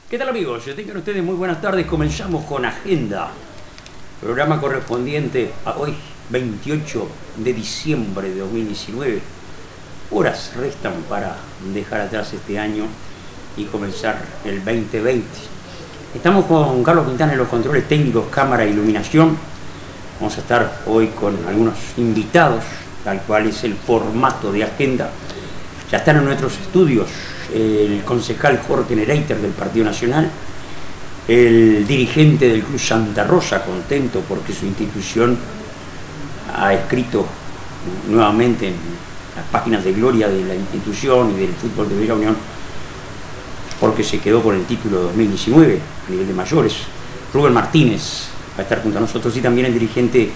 ¿Qué tal, amigos? Tengan ustedes muy buenas tardes. Comenzamos con Agenda, programa correspondiente a hoy, 28 de diciembre de 2019. Horas restan para dejar atrás este año y comenzar el 2020. Estamos con Carlos Quintana en los controles técnicos, cámara e iluminación. Vamos a estar hoy con algunos invitados, tal cual es el formato de Agenda. Ya están en nuestros estudios el concejal Jorge Nereiter del Partido Nacional, el dirigente del Club Santa Rosa, contento porque su institución ha escrito nuevamente en las páginas de gloria de la institución y del fútbol de Bella Unión, porque se quedó con el título 2019 a nivel de mayores. Rubén Martínez va a estar junto a nosotros, y también el dirigente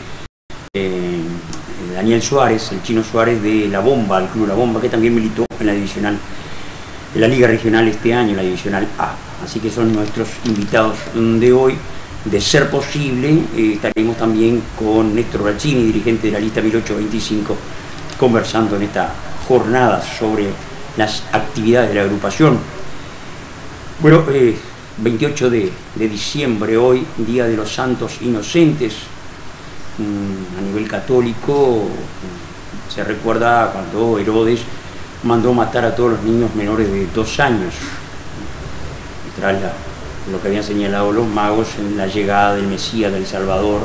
Daniel Suárez, el Chino Suárez de La Bomba, el Club La Bomba, que también militó en la divisional, en la Liga Regional este año, en la divisional A. Así que son nuestros invitados de hoy. De ser posible, estaremos también con Néstor Braccini, dirigente de la lista 1825, conversando en esta jornada sobre las actividades de la agrupación. Bueno, 28 de diciembre hoy, Día de los Santos Inocentes. A nivel católico se recuerda cuando Herodes mandó matar a todos los niños menores de 2 años, tras lo que habían señalado los magos en la llegada del Mesías, del Salvador.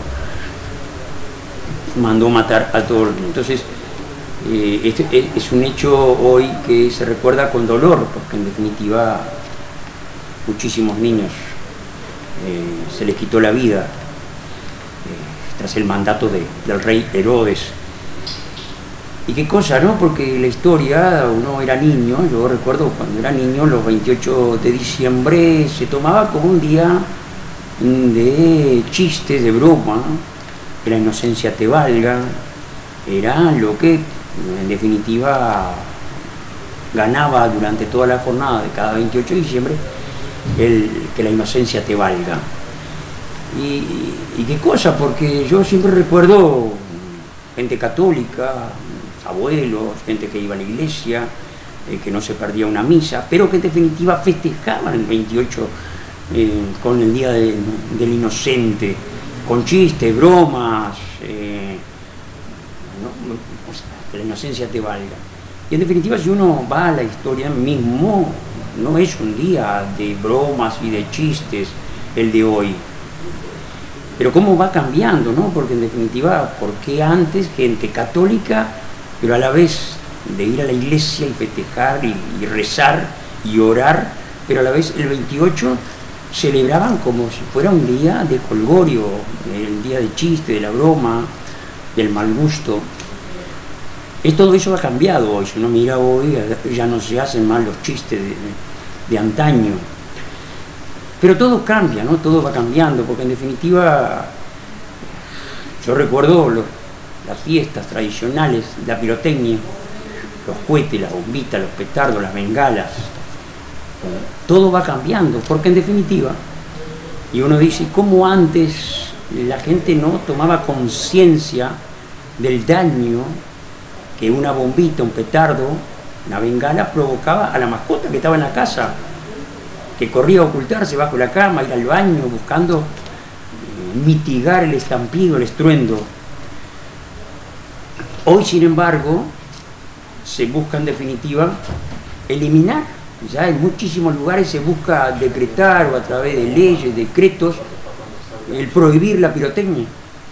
Mandó matar a todos los niños. Entonces, este es un hecho hoy que se recuerda con dolor, porque en definitiva muchísimos niños se les quitó la vida tras el mandato del rey Herodes. Y qué cosa, ¿no? Porque la historia, uno era niño, yo recuerdo cuando era niño, los 28 de diciembre se tomaba como un día de chistes, de broma, que la inocencia te valga, era lo que en definitiva ganaba durante toda la jornada de cada 28 de diciembre, que la inocencia te valga. Y qué cosa, porque yo siempre recuerdo gente católica, abuelos, gente que iba a la iglesia, que no se perdía una misa, pero que en definitiva festejaban el 28 con el Día del Inocente, con chistes, bromas, ¿no? O sea, que la inocencia te valga. Y en definitiva, si uno va a la historia mismo, no es un día de bromas y de chistes el de hoy. Pero cómo va cambiando, ¿no? Porque en definitiva, ¿por qué antes gente católica, pero a la vez de ir a la iglesia y festejar y rezar y orar, pero a la vez el 28 celebraban como si fuera un día de jolgorio, el día de chiste, de la broma, del mal gusto? Todo eso ha cambiado hoy. Si uno mira hoy, ya no se hacen más los chistes de antaño. Pero todo cambia, ¿no? Todo va cambiando, porque en definitiva yo recuerdo las fiestas tradicionales, la pirotecnia, los cohetes, las bombitas, los petardos, las bengalas. Todo va cambiando, porque en definitiva, y uno dice, ¿cómo antes la gente no tomaba conciencia del daño que una bombita, un petardo, una bengala provocaba a la mascota que estaba en la casa, que corría a ocultarse bajo la cama, ir al baño, buscando mitigar el estampido, el estruendo? Hoy, sin embargo, se busca en definitiva eliminar. Ya en muchísimos lugares se busca decretar, o a través de leyes, decretos, el prohibir la pirotecnia.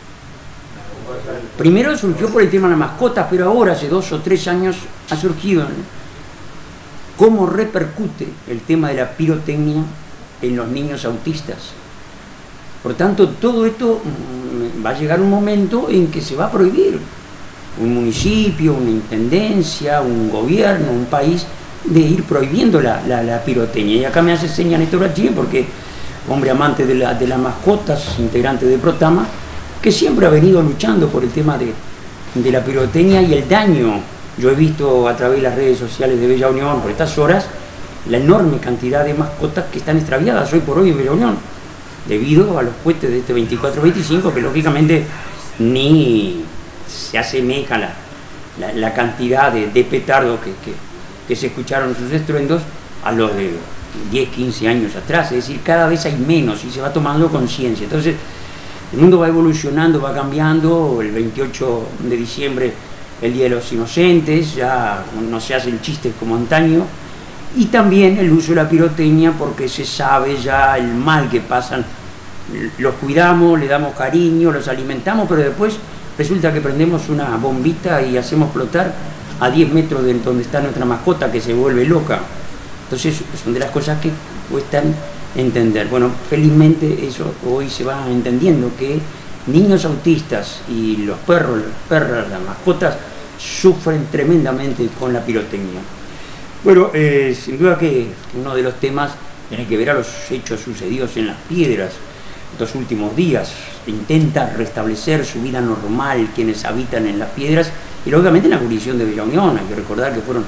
Primero surgió por el tema de las mascotas, pero ahora, hace 2 o 3 años, ha surgido cómo repercute el tema de la pirotecnia en los niños autistas. Por tanto, todo esto va a llegar un momento en que se va a prohibir. Un municipio, una intendencia, un gobierno, un país, de ir prohibiendo la pirotecnia. Y acá me hace señas Néstor Braccini, porque hombre amante de las mascotas, integrante de Protama, que siempre ha venido luchando por el tema de la pirotecnia y el daño. Yo he visto a través de las redes sociales de Bella Unión, por estas horas, la enorme cantidad de mascotas que están extraviadas hoy por hoy en Bella Unión, debido a los cohetes de este 24-25, que lógicamente ni se asemeja la cantidad de petardos que se escucharon sus estruendos a los 10, 15 años atrás, es decir, cada vez hay menos y se va tomando conciencia. Entonces, el mundo va evolucionando, va cambiando. El 28 de diciembre, el Día de los Inocentes, ya no se hacen chistes como antaño. Y también el uso de la pirotecnia, porque se sabe ya el mal que pasan. Los cuidamos, le damos cariño, los alimentamos, pero después resulta que prendemos una bombita y hacemos explotar a 10 metros de donde está nuestra mascota, que se vuelve loca. Entonces son de las cosas que cuestan entender. Bueno, felizmente eso hoy se va entendiendo, que niños autistas y los perros, las perras, las mascotas sufren tremendamente con la pirotecnia. Bueno, sin duda que uno de los temas tiene que ver a los hechos sucedidos en Las Piedras estos últimos días. Intenta restablecer su vida normal quienes habitan en Las Piedras y lógicamente en la jurisdicción de Villa Unión. Hay que recordar que fueron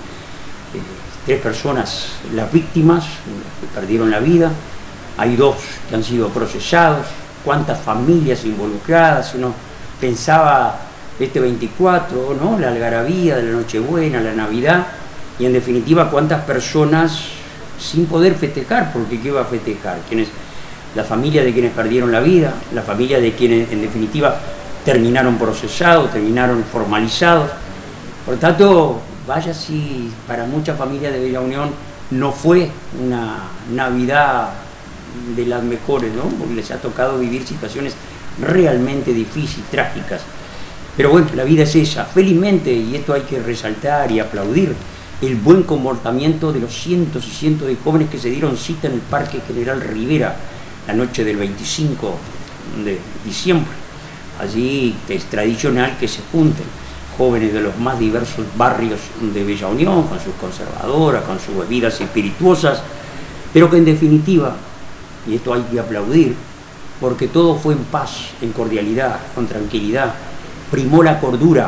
3 personas las víctimas, que perdieron la vida. Hay 2 que han sido procesados. Cuántas familias involucradas. Uno pensaba este 24, ¿no? La algarabía de la Nochebuena, la Navidad, y en definitiva cuántas personas sin poder festejar, porque ¿qué va a festejar? La familia de quienes perdieron la vida, la familia de quienes en definitiva terminaron procesados, terminaron formalizados. Por tanto, vaya si para muchas familias de Bella Unión no fue una Navidad de las mejores, ¿no? Porque les ha tocado vivir situaciones realmente difíciles, trágicas. Pero bueno, la vida es esa. Felizmente, y esto hay que resaltar y aplaudir, el buen comportamiento de los cientos y cientos de jóvenes que se dieron cita en el Parque General Rivera la noche del 25 de diciembre. Allí es tradicional que se junten jóvenes de los más diversos barrios de Bella Unión, con sus conservadoras, con sus bebidas espirituosas, pero que en definitiva, y esto hay que aplaudir, porque todo fue en paz, en cordialidad, con tranquilidad, primó la cordura,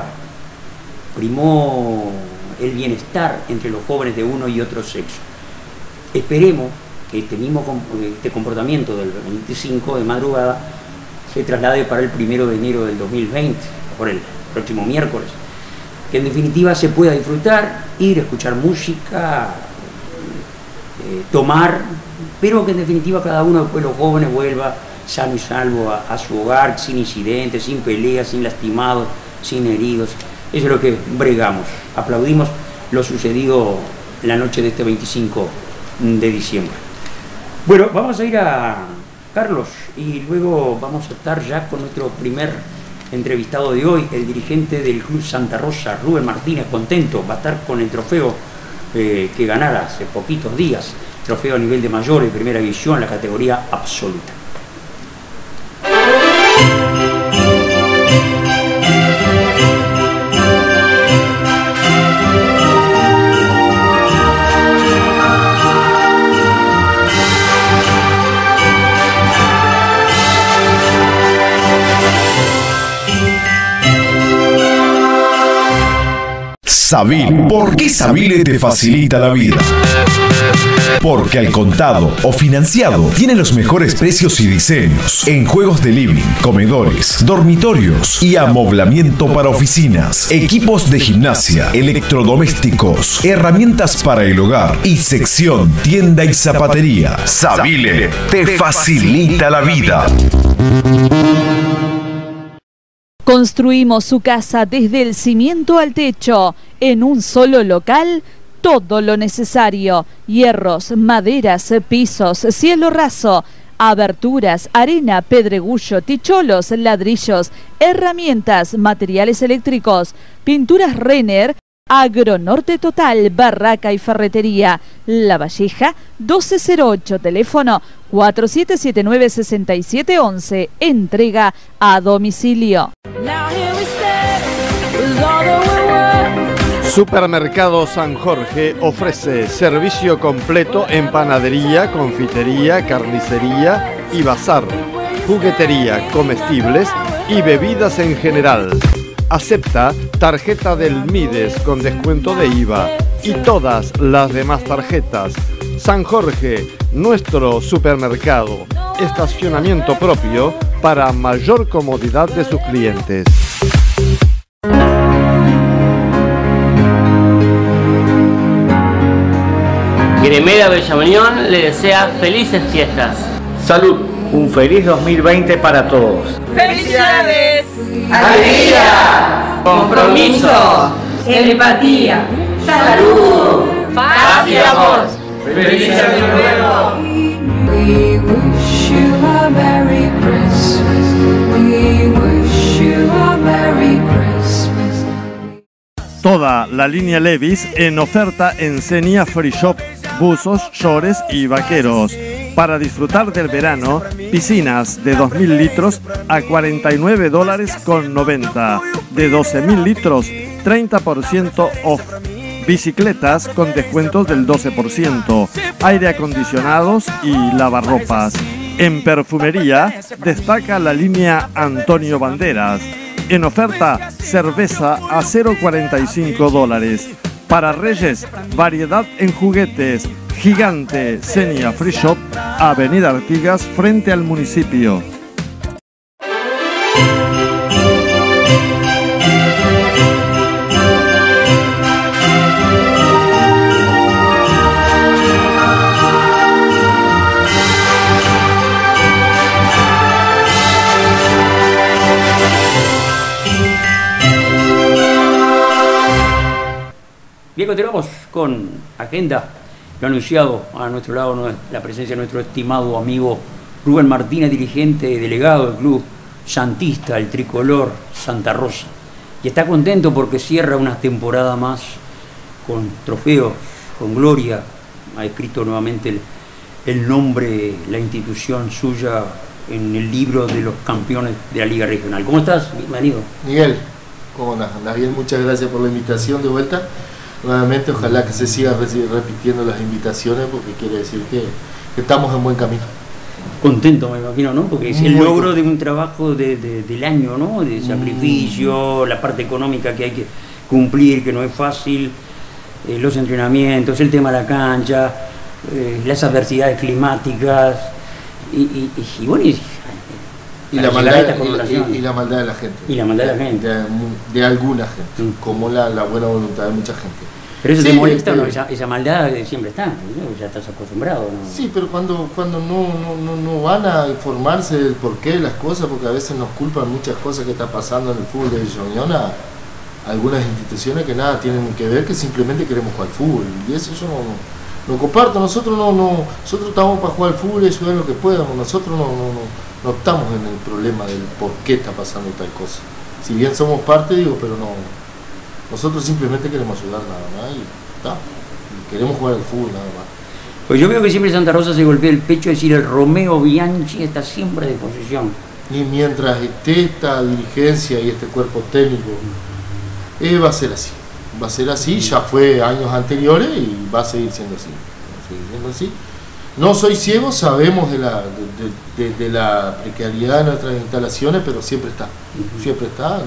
primó el bienestar entre los jóvenes de uno y otro sexo. Esperemos que este comportamiento del 25 de madrugada se traslade para el 1 de enero del 2020, por el próximo miércoles, que en definitiva se pueda disfrutar, ir a escuchar música, tomar, pero que en definitiva cada uno después, los jóvenes, vuelva sano y salvo a su hogar, sin incidentes, sin peleas, sin lastimados, sin heridos. Eso es lo que bregamos. Aplaudimos lo sucedido la noche de este 25 de diciembre. Bueno, vamos a ir a Carlos y luego vamos a estar ya con nuestro primer entrevistado de hoy, el dirigente del Club Santa Rosa, Rubén Martínez. Contento, va a estar con el trofeo que ganara hace poquitos días, trofeo a nivel de mayores, primera división, la categoría absoluta. Sabil. ¿Por qué Sabile te facilita la vida? Porque al contado o financiado tiene los mejores precios y diseños en juegos de living, comedores, dormitorios y amoblamiento para oficinas, equipos de gimnasia, electrodomésticos, herramientas para el hogar y sección tienda y zapatería. Sabile te facilita la vida. Construimos su casa desde el cimiento al techo, en un solo local, todo lo necesario: hierros, maderas, pisos, cielo raso, aberturas, arena, pedregullo, ticholos, ladrillos, herramientas, materiales eléctricos, pinturas Renner, Agronorte Total, barraca y ferretería. La Valleja 1208, teléfono 4779-6711, entrega a domicilio. Supermercado San Jorge ofrece servicio completo en panadería, confitería, carnicería y bazar, juguetería, comestibles y bebidas en general. Acepta tarjeta del Mides con descuento de IVA y todas las demás tarjetas. San Jorge, nuestro supermercado. Estacionamiento propio para mayor comodidad de sus clientes. Gremeda Bellaunión le desea felices fiestas. Salud, un feliz 2020 para todos. ¡Felicidades! ¡Alegría! ¡Compromiso! ¡Empatía! ¡Salud! ¡Paz y amor! ¡Feliz Año Nuevo! We wish you a Merry Christmas. We wish you a Merry Christmas. Toda la línea Levi's en oferta en Xenia Free Shop, buzos, shorts y vaqueros. Para disfrutar del verano, piscinas de 2.000 litros a $49.90. De 12.000 litros, 30% off. Bicicletas con descuentos del 12%. Aire acondicionados y lavarropas. En perfumería destaca la línea Antonio Banderas. En oferta, cerveza a $0.45. Para Reyes, variedad en juguetes. Gigante Xenia Free Shop, Avenida Artigas, frente al municipio. Bien, continuamos con agenda. Lo anunciado a nuestro lado la presencia de nuestro estimado amigo Rubén Martínez, dirigente y delegado del club santista, el tricolor Santa Rosa. Y está contento porque cierra una temporada más con trofeos, con gloria. Ha escrito nuevamente el nombre, la institución suya en el libro de los campeones de la Liga Regional. ¿Cómo estás? Bienvenido. Miguel, ¿cómo andas? ¿Andas bien? Muchas gracias por la invitación de vuelta. Nuevamente, ojalá que se siga repitiendo las invitaciones, porque quiere decir que estamos en buen camino. Contento, me imagino, ¿no? Porque es el logro de un trabajo del año, ¿no? De sacrificio, la parte económica que hay que cumplir, que no es fácil, los entrenamientos, el tema de la cancha, las adversidades climáticas, y bueno, y la maldad de la gente. Y la maldad de la gente. De alguna gente, como la buena voluntad de mucha gente. Pero eso te molesta, ¿no? Esa maldad siempre está, ¿no? Ya estás acostumbrado, ¿no? Sí, pero cuando no van a informarse del porqué de las cosas, porque a veces nos culpan muchas cosas que está pasando en el fútbol de Bellaunión a algunas instituciones que nada tienen que ver, que simplemente queremos jugar al fútbol. Y eso yo no comparto. Nosotros nosotros estamos para jugar al fútbol y ayudar lo que podamos. Nosotros no estamos en el problema del por qué está pasando tal cosa. Si bien somos parte, digo, pero no. Nosotros simplemente queremos ayudar nada más y está. Y queremos jugar al fútbol nada más. Pues yo veo que siempre Santa Rosa se golpea el pecho, es decir, el Romeo Bianchi está siempre de posición. Y mientras esté esta dirigencia y este cuerpo técnico, va a ser así. Va a ser así, ya fue años anteriores y va a seguir siendo así. No soy ciego, sabemos de la precariedad de nuestras instalaciones, pero siempre está. Siempre está.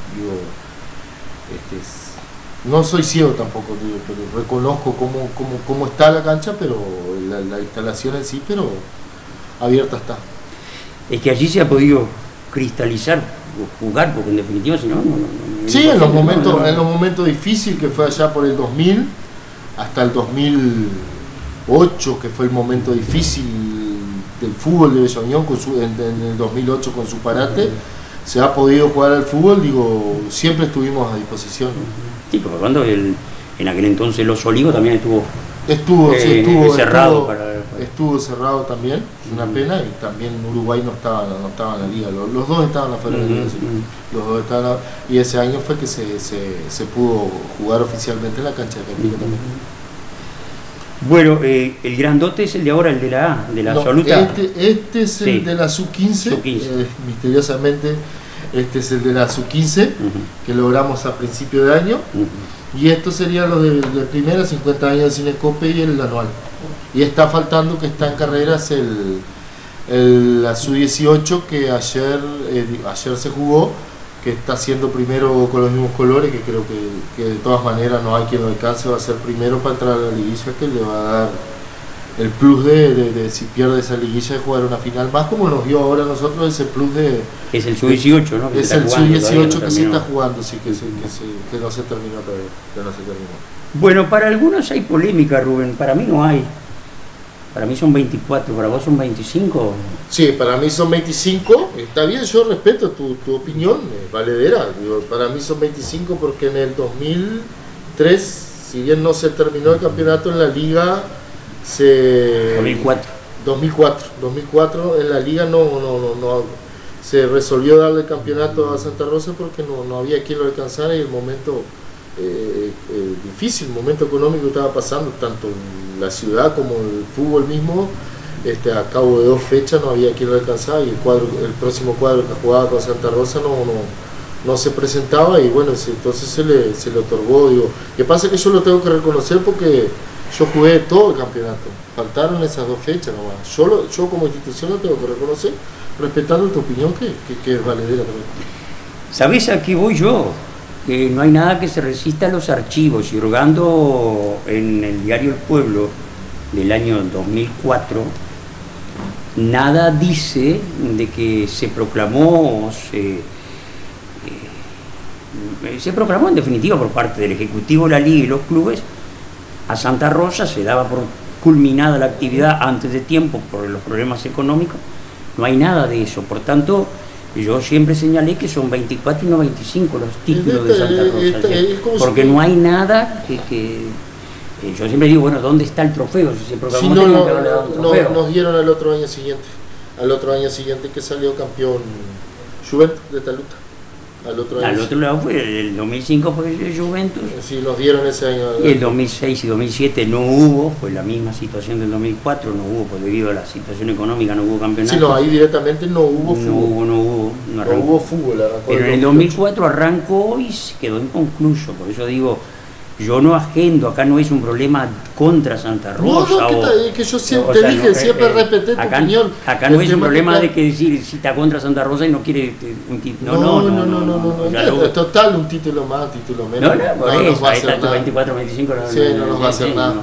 No soy ciego tampoco, digo, pero reconozco cómo está la cancha, pero la instalación en sí, pero abierta está. Es que allí se ha podido cristalizar, jugar, porque en definitiva si no... Sí, en los momentos difíciles, que fue allá por el 2000 hasta el 2008, que fue el momento difícil del fútbol de Bellaunión en el 2008 con su parate, se ha podido jugar al fútbol, digo, siempre estuvimos a disposición. Sí, porque cuando en aquel entonces Los Olivos también estuvo cerrado. Estuvo cerrado también, es una pena, y también Uruguay no estaba en la liga, los dos estaban afuera de la liga, los dos estaban, y ese año fue que se pudo jugar oficialmente en la cancha de Capica también. Bueno, el grandote es el de ahora, el de la absoluta. Este es el de la sub-15, misteriosamente este es el de la sub-15, que logramos a principio de año, y estos serían los de primera, 50 años de Cinecope y el anual. Y está faltando, que está en carreras la sub-18, que ayer se jugó, que está siendo primero con los mismos colores, que creo que de todas maneras no hay quien lo alcance, va a ser primero para entrar a la liguilla, que le va a dar el plus de si pierde esa liguilla de jugar una final más, como nos dio ahora a nosotros ese plus de... Es el sub-18, ¿no? Es el sub-18 que se está jugando, sí, que no se terminó todavía, que no se terminó. Bueno, para algunos hay polémica, Rubén, para mí no hay. Para mí son 24, ¿para vos son 25? Sí, para mí son 25, está bien, yo respeto tu opinión, valedera. Digo, para mí son 25 porque en el 2003, si bien no se terminó el campeonato en la liga, 2004 en la liga no se resolvió darle el campeonato a Santa Rosa porque no había quien lo alcanzara y el momento difícil, momento económico estaba pasando tanto en la ciudad como el fútbol mismo. A cabo de 2 fechas no había quien lo alcanzara y el próximo cuadro que jugaba con Santa Rosa no se presentaba y bueno, entonces se le otorgó. Digo, que pasa que yo lo tengo que reconocer porque yo jugué todo el campeonato, faltaron esas 2 fechas nomás. Yo como institución lo tengo que reconocer, respetando tu opinión que es valedera también. ¿Sabés a qué voy yo? Que no hay nada que se resista a los archivos, y hurgando en el diario El Pueblo del año 2004, nada dice de que se proclamó en definitiva por parte del Ejecutivo de la Liga y los clubes a Santa Rosa, se daba por culminada la actividad antes de tiempo por los problemas económicos. No hay nada de eso, por tanto yo siempre señalé que son 24 y no 25 los títulos de Santa Rosa, porque no hay nada que yo siempre digo, bueno, ¿dónde está el trofeo? Si se proclamó, nos dieron al otro año siguiente que salió campeón Juventus de Taluta. Al otro lado fue el 2005 fue el Juventus. Sí, nos dieron ese año. Y el 2006 y 2007 no hubo, fue la misma situación del 2004, no hubo, pues debido a la situación económica no hubo campeonato. Sí, no, ahí directamente no hubo fútbol. No hubo fútbol. Pero en el 2004 arrancó y se quedó inconcluso, por eso digo, yo no agendo, acá no es un problema contra Santa Rosa. Que yo siempre te dije, siempre respeté tu opinión. Acá no es un problema de que decir si está contra Santa Rosa y no quiere un título. No. Total, un título más, un título menos. Por eso, ahí está 24, 25. No nos va a hacer nada.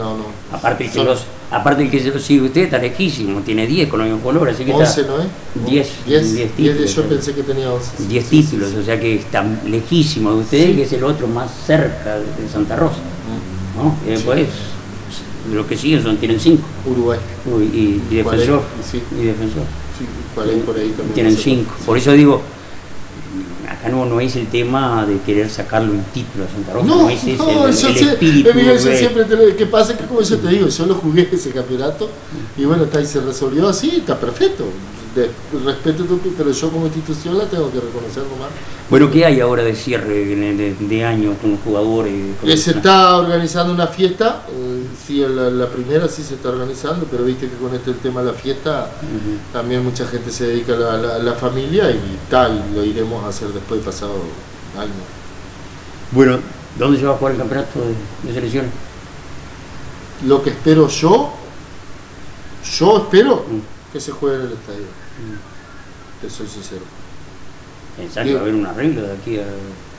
Aparte que se lo sigue usted, está lejísimo, tiene 10 con los mismos colores, así que 11, está, ¿no es? 10 títulos. Yo pensé que tenía 11. 10 títulos, o sea que está lejísimo de usted, sí. Que es el otro más cerca de Santa Rosa, ¿no? Y después, lo que siguen tienen 5. Uruguay. Y Defensor. Y Defensor. Sí, por ahí también. Tienen 5. Por eso digo, acá no es el tema de querer sacarle un título a Santa Rosa, no es ese el espíritu. ¿Qué pasa? Que como yo te digo, yo lo jugué ese campeonato y bueno, está ahí, se resolvió así, está perfecto. Respeto pero yo como institución la tengo que reconocer nomás. Bueno, ¿qué hay ahora de cierre de año con los jugadores? Se está organizando una fiesta, sí, la primera sí se está organizando, pero viste que con el tema de la fiesta también mucha gente se dedica a la familia y tal, lo iremos a hacer después de pasado año. Bueno, ¿dónde se va a jugar el campeonato de selecciones? Lo que espero yo espero que se juegue en el estadio. Te soy sincero. ¿Pensás que va a haber un arreglo de aquí a...?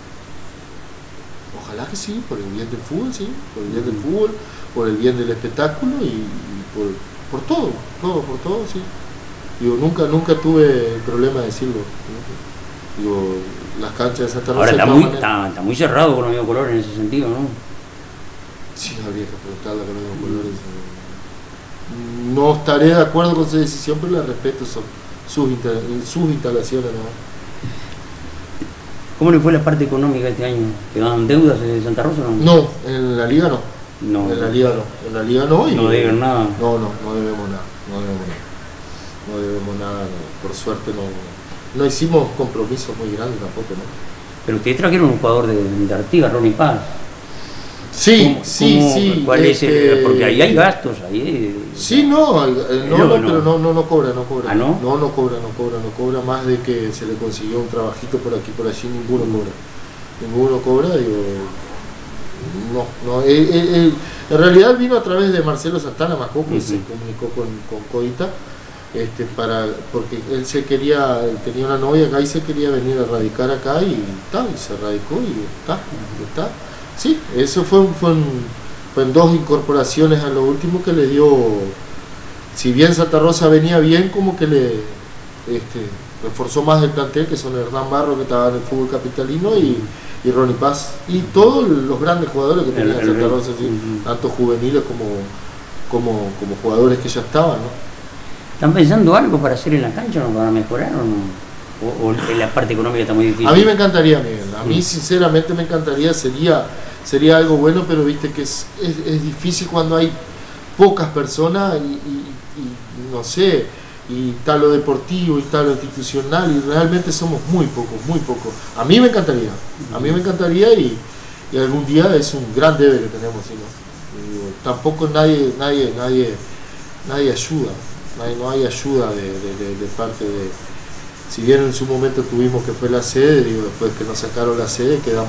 Ojalá que sí, por el bien del fútbol, sí, por el bien del fútbol, por el bien del espectáculo y por todo, sí. Digo, nunca tuve problema de decirlo. Digo, las canchas de Santa Rosa... Ahora está muy cerrado con los mismos colores en ese sentido, ¿no? Sí, habría que preguntarle con los mismos colores. No estaré de acuerdo con su decisión, pero la respeto, son sus instalaciones, ¿no? ¿Cómo le fue la parte económica este año? ¿Quedaron deudas en Santa Rosa o no? No, en la liga no. En la liga no. No deben nada. No debemos nada. Por suerte no hicimos compromisos muy grandes tampoco, ¿no? Pero ustedes trajeron un jugador de Artigas, Ronnie Paz. Sí. ¿Cuál es porque ahí hay gastos, ahí. Sí, pero no cobra. ¿Ah, no? No cobra más de que se le consiguió un trabajito por aquí, por allí, ninguno cobra, digo, no. En realidad vino a través de Marcelo Santana Macoco, se comunicó con Coita, porque él tenía una novia acá y se quería venir a radicar acá y se radicó y está. Sí, eso fue Fue en 2 incorporaciones a lo último que le dio, si bien Santa Rosa venía bien, como que le reforzó más el plantel, que son Hernán Barro, que estaba en el fútbol capitalino, y Ronnie Paz, y todos los grandes jugadores que tenía Santa Rosa, ¿sí? Tanto juveniles como jugadores que ya estaban, ¿no? ¿Están pensando algo para hacer en la cancha, no para mejorar o no? O en la parte económica está muy difícil? A mí me encantaría, Miguel, a mí sinceramente me encantaría, sería algo bueno, pero viste que es difícil cuando hay pocas personas y no sé, y está lo deportivo y está lo institucional, y realmente somos muy pocos. A mí me encantaría y algún día es un gran debe que tenemos, ¿sí, no? Digo, tampoco nadie ayuda, no hay ayuda de parte de, si bien en su momento tuvimos que fue la sede, digo, después que nos sacaron la sede quedamos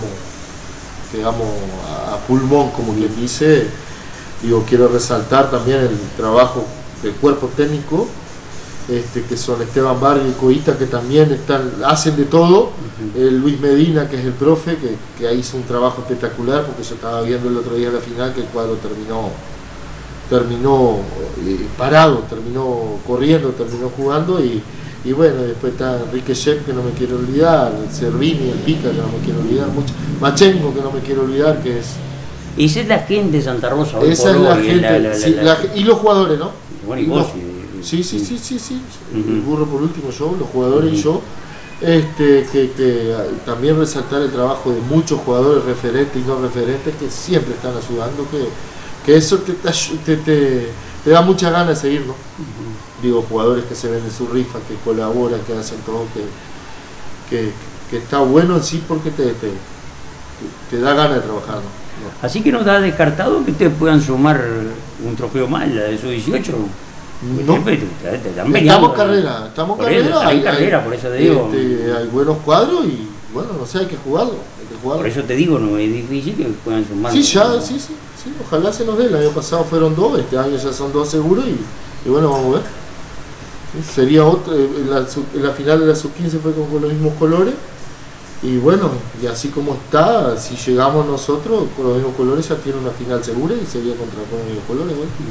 a pulmón, como quien dice. Digo, quiero resaltar también el trabajo del cuerpo técnico, que son Esteban Barrio y Coita, que también hacen de todo. Luis Medina, que es el profe, que ahí hizo un trabajo espectacular, porque yo estaba viendo el otro día la final que el cuadro terminó parado, terminó corriendo, terminó jugando, y bueno, después está Enrique Shep, que no me quiero olvidar, Cervini, el Pica, que no me quiero olvidar mucho, Machengo, que no me quiero olvidar, que es... Esa es la gente de Santa Rosa. Esa es la gente, y los jugadores, ¿no? Bueno, y vos. Sí. El burro por último, yo, los jugadores y yo. Que también resaltar el trabajo de muchos jugadores referentes y no referentes que siempre están ayudando, que eso te da muchas ganas de seguir, ¿no? Digo, jugadores que se ven en su rifa, que colaboran, que hacen todo, que está bueno en sí, porque te da ganas de trabajar, ¿no? Así que no da descartado que ustedes puedan sumar un trofeo más, la de su 18. No, estamos carrera, hay carrera, por eso te digo. Hay buenos cuadros y bueno, no sé, hay que jugarlo. Por eso te digo, no es difícil que puedan sumar. Sí, ojalá se nos dé. El año pasado fueron 2, este año ya son 2 seguros y bueno, vamos a ver. Sí, sería otro, la final de la sub-15 fue con los mismos colores. Y bueno, y así como está, si llegamos nosotros con los mismos colores, ya tiene una final segura y sería contra los mismos colores.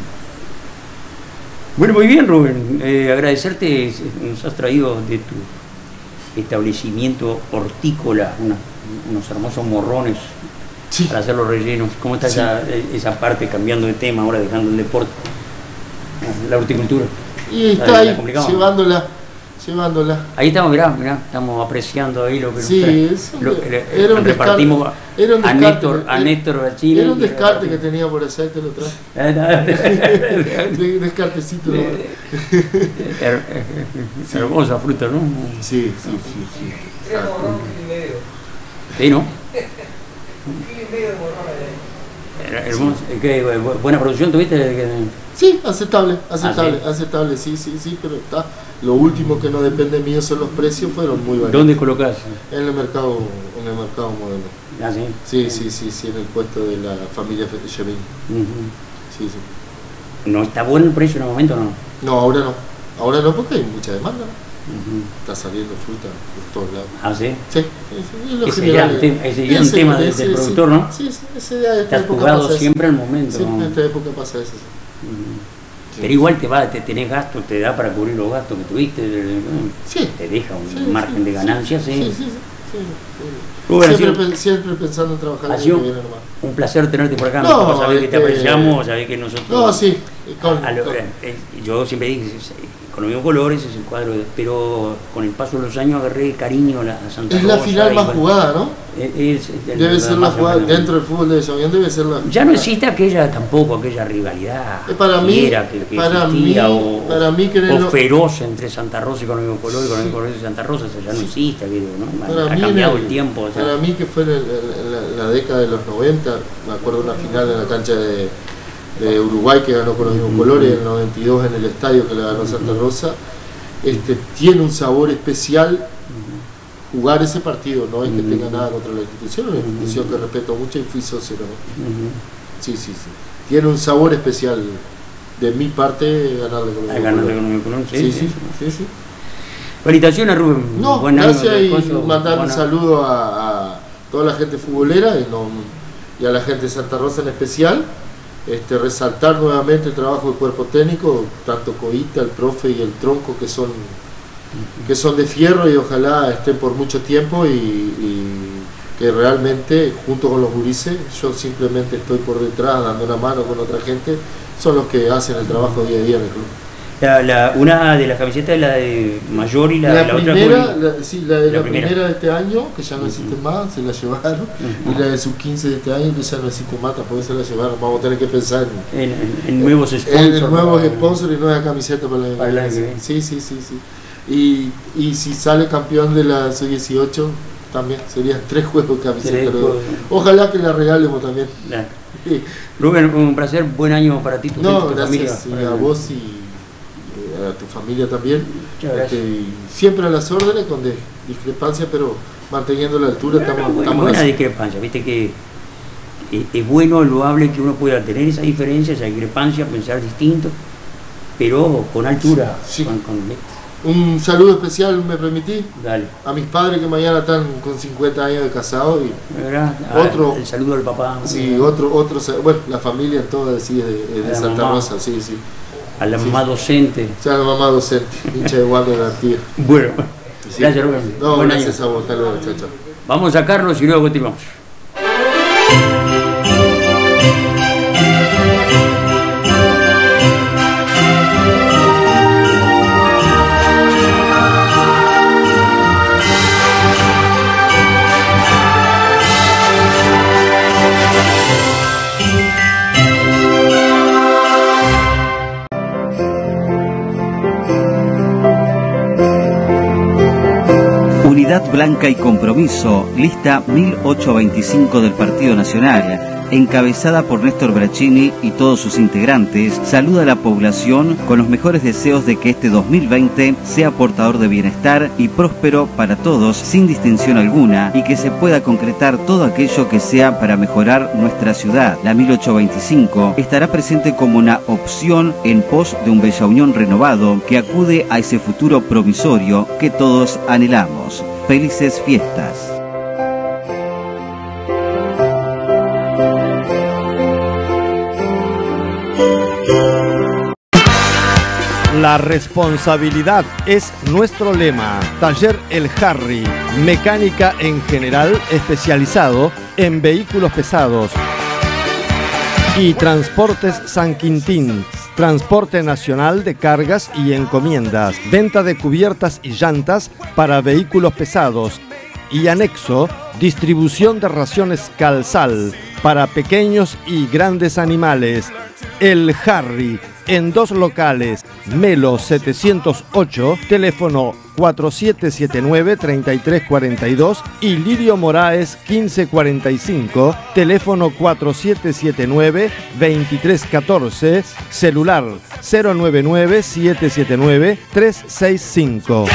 Bueno, muy bien, Rubén. Agradecerte, nos has traído de tu establecimiento hortícola unos hermosos morrones para hacer los rellenos. ¿Cómo está esa parte, cambiando de tema, ahora dejando el deporte, la horticultura? Y está ahí, llevándola. Ahí estamos, mirá, estamos apreciando ahí lo que repartimos a Néstor Bachini. Era un descarte que tenía por allá y te lo trae. Descartecito. Hermosa fruta, ¿no? Sí. Sí, ¿no? Hermoso. ¿Buena producción tuviste? Sí, aceptable, sí, pero está. Lo último que no depende mío son los precios, fueron muy baratos. ¿Dónde colocás? En el mercado modelo. Sí, en el puesto de la familia Fetechamín. Sí. ¿No está bueno el precio en el momento, no? No, ahora no, porque hay mucha demanda. Está saliendo fruta por todos lados. ¿Ah, sí? Sí. Ese ya es un tema del productor, ¿no? Sí, ese ya está jugado siempre al momento. Siempre en esta época pasa eso. Pero igual te tenés gastos, te da para cubrir los gastos que tuviste, te deja un margen de ganancias. Sí. Siempre pensando en trabajar. Ha sido un placer tenerte por acá. Sabés que te apreciamos, sabés que nosotros. No, sí. Yo siempre dije, con los mismos colores es el cuadro, pero con el paso de los años agarré cariño a Santa Rosa. Es la final más jugada, ¿no? Debe ser la jugada dentro del fútbol de Desavión, debe ser la. Ya no existe aquella rivalidad para mí, o feroz entre Santa Rosa y con el mismo color y con el mismo color de Santa Rosa, ya no existe, ¿no? Ha cambiado el tiempo. Para mí, que fue en la década de los 90, me acuerdo de una final en la cancha de Uruguay que ganó con los mismos colores, en el 92 en el estadio que le ganó Santa Rosa. Tiene un sabor especial jugar ese partido, no es que tenga nada contra la institución, una institución que respeto mucho y fui socio, ¿no? Sí. Tiene un sabor especial de mi parte ganarle con los colores. Sí. Felicitaciones, Rubén. No, gracias, y mandar un saludo a toda la gente futbolera y a la gente de Santa Rosa en especial. resaltar nuevamente el trabajo del cuerpo técnico, tanto Coita, el profe y el Tronco, que son de fierro y ojalá estén por mucho tiempo y que realmente junto con los gurises, yo simplemente estoy por detrás dando una mano con otra gente, son los que hacen el trabajo día a día en el club. Una de las camisetas es la de Mayor y la primera, otra la primera de este año, que ya no existe más, se la llevaron, y la de sub-15 de este año, que ya no existe más, tampoco se la llevaron. Vamos a tener que pensar en nuevos sponsors. En nuevos sponsors y nuevas camisetas para la sí. Y si sale campeón de la sub-18, también serían 3 juegos de camisetas. Ojalá que la regalemos también. Sí. Rubén, un placer, buen año para ti, tu gracias, familia, a vos y a tu familia también. Siempre a las órdenes, con discrepancia, pero manteniendo la altura. Estamos buena discrepancia, viste que es bueno, loable que uno pueda tener esa diferencia, esa discrepancia, pensar distinto, pero con altura. Sí. Un saludo especial, ¿me permití? Dale. A mis padres que mañana están con 50 años de casados y el saludo al papá. Sí, otro, bueno, la familia toda así de Santa mamá. Rosa, sí. A la mamá docente. O sea, a la mamá docente, hincha de Guardia de la tía. Bueno, gracias Rubén. No, gracias a vos, hasta luego, chao. Vamos a Carlos y luego continuamos. Unidad Blanca y Compromiso, lista 1825 del Partido Nacional, encabezada por Néstor Brachini y todos sus integrantes, saluda a la población con los mejores deseos de que este 2020 sea portador de bienestar y próspero para todos, sin distinción alguna, y que se pueda concretar todo aquello que sea para mejorar nuestra ciudad. La 1825 estará presente como una opción en pos de un Bella Unión renovado que acude a ese futuro provisorio que todos anhelamos. Felices fiestas. La responsabilidad es nuestro lema. Taller El Harry, mecánica en general especializado en vehículos pesados. Y Transportes San Quintín, transporte nacional de cargas y encomiendas. Venta de cubiertas y llantas para vehículos pesados. Y anexo, distribución de raciones Calsal para pequeños y grandes animales. El Harry, en 2 locales, Melo 708, teléfono 4779-3342 y Lirio Moraes 1545, teléfono 4779-2314, celular 099-779-365.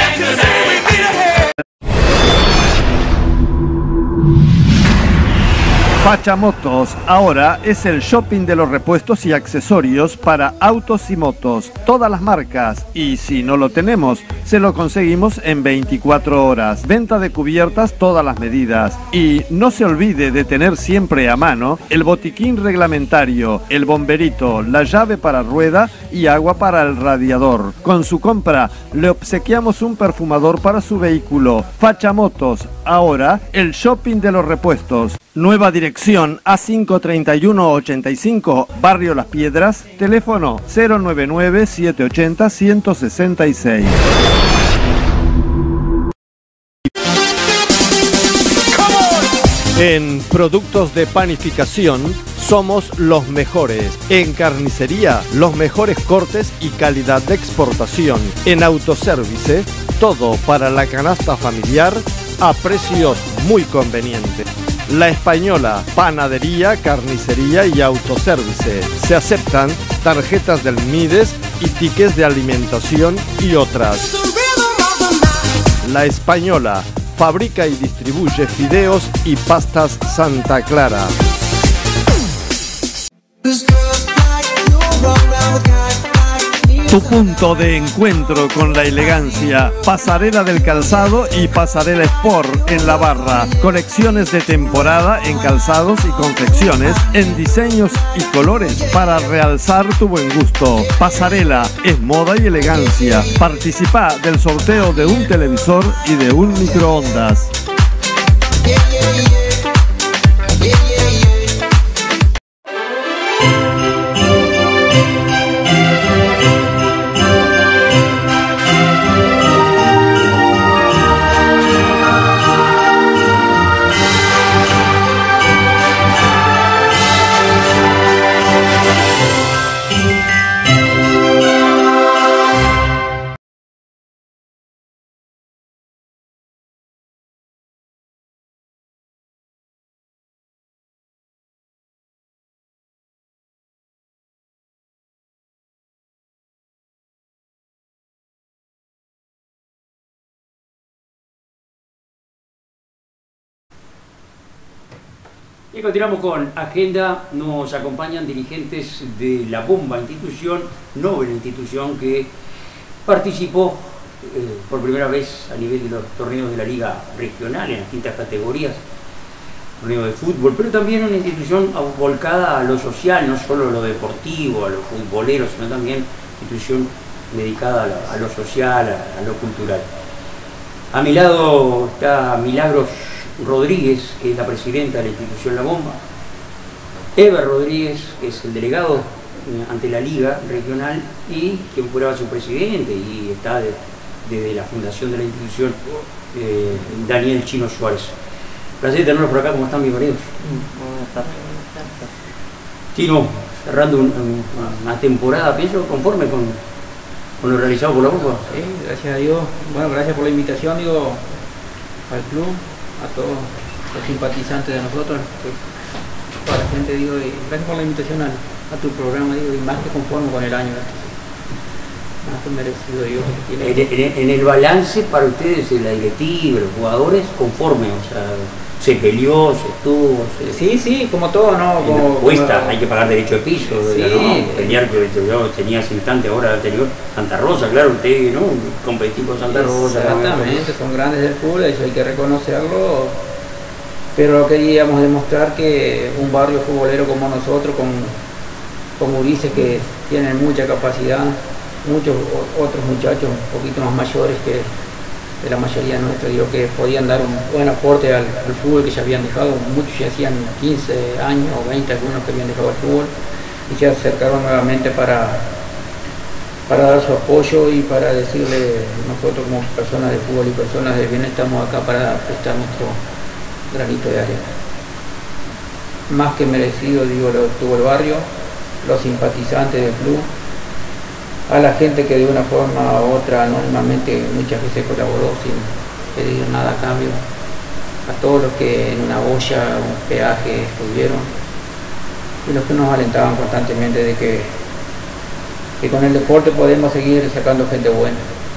Fachamotos ahora es el shopping de los repuestos y accesorios para autos y motos, todas las marcas, y si no lo tenemos, se lo conseguimos en 24 horas. Venta de cubiertas, todas las medidas. Y no se olvide de tener siempre a mano el botiquín reglamentario, el bomberito, la llave para rueda y agua para el radiador. Con su compra le obsequiamos un perfumador para su vehículo. Fachamotos, ahora el shopping de los repuestos. Nueva dirección A53185, Barrio Las Piedras, teléfono 099-780-166. En productos de panificación somos los mejores. En carnicería, los mejores cortes y calidad de exportación. En autoservice, todo para la canasta familiar a precios muy convenientes. La Española, panadería, carnicería y autoservice. Se aceptan tarjetas del Mides y tickets de alimentación y otras. La Española, fabrica y distribuye fideos y pastas Santa Clara. Tu punto de encuentro con la elegancia. Pasarela del Calzado y Pasarela Sport en La Barra. Colecciones de temporada en calzados y confecciones en diseños y colores para realzar tu buen gusto. Pasarela es moda y elegancia. Participa del sorteo de un televisor y de un microondas. Y continuamos con agenda. Nos acompañan dirigentes de La Bomba, institución, noble institución que participó por primera vez a nivel de los torneos de la Liga Regional en las distintas categorías, torneo de fútbol, pero también una institución volcada a lo social, no solo a lo deportivo, a los futboleros, sino también institución dedicada a lo social, a lo cultural. A mi lado está Milagros Rodríguez, que es la presidenta de la institución La Bomba, Eber Rodríguez, que es el delegado ante la Liga Regional y quien fuera su presidente y está desde la fundación de la institución, Daniel Chino Suárez. Placer tenerlos por acá. ¿Cómo están, bienvenidos? Buenas tardes. Chino, cerrando una temporada, pienso, conforme con lo realizado por La Bomba. Sí, gracias a Dios. Bueno, gracias por la invitación, digo, al club, a todos los simpatizantes de nosotros, toda la gente, digo, y gracias por la invitación a tu programa, digo, y más que conforme con el año, más que merecido, digo. En el balance para ustedes, la directiva, los jugadores, conforme, o sea, se peleó, se estuvo. Sí, como todo, ¿no? Cuesta, hay que pagar derecho de piso, sí, ¿no? Pelear, yo tenía hace instante, ahora anterior, Santa Rosa, claro, usted, ¿no? Competí con Santa Rosa. Exactamente, son grandes del fútbol, eso hay que reconocerlo, pero queríamos demostrar que un barrio futbolero como nosotros, con Ulises que tienen mucha capacidad, muchos otros muchachos un poquito más mayores que de la mayoría nuestra, digo, que podían dar un buen aporte al fútbol que ya habían dejado, muchos ya hacían 15 años o 20, algunos que habían dejado el fútbol y se acercaron nuevamente para dar su apoyo y para decirle, nosotros como personas de fútbol y personas de bien estamos acá para prestar nuestro granito de arena. Más que merecido, digo, lo tuvo el barrio, los simpatizantes del club, a la gente que de una forma u otra anónimamente muchas veces colaboró sin pedir nada a cambio, a todos los que en una olla, un peaje estuvieron y los que nos alentaban constantemente de que con el deporte podemos seguir sacando gente buena.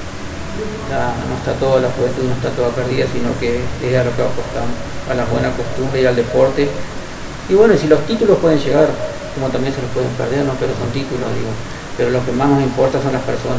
No está toda la juventud, no está toda perdida, sino que es a lo que apostamos, a la buena costumbre y al deporte. Y bueno, si los títulos pueden llegar, como también se los pueden perder, no, pero son títulos, digo. Pero lo que más nos importa son las personas.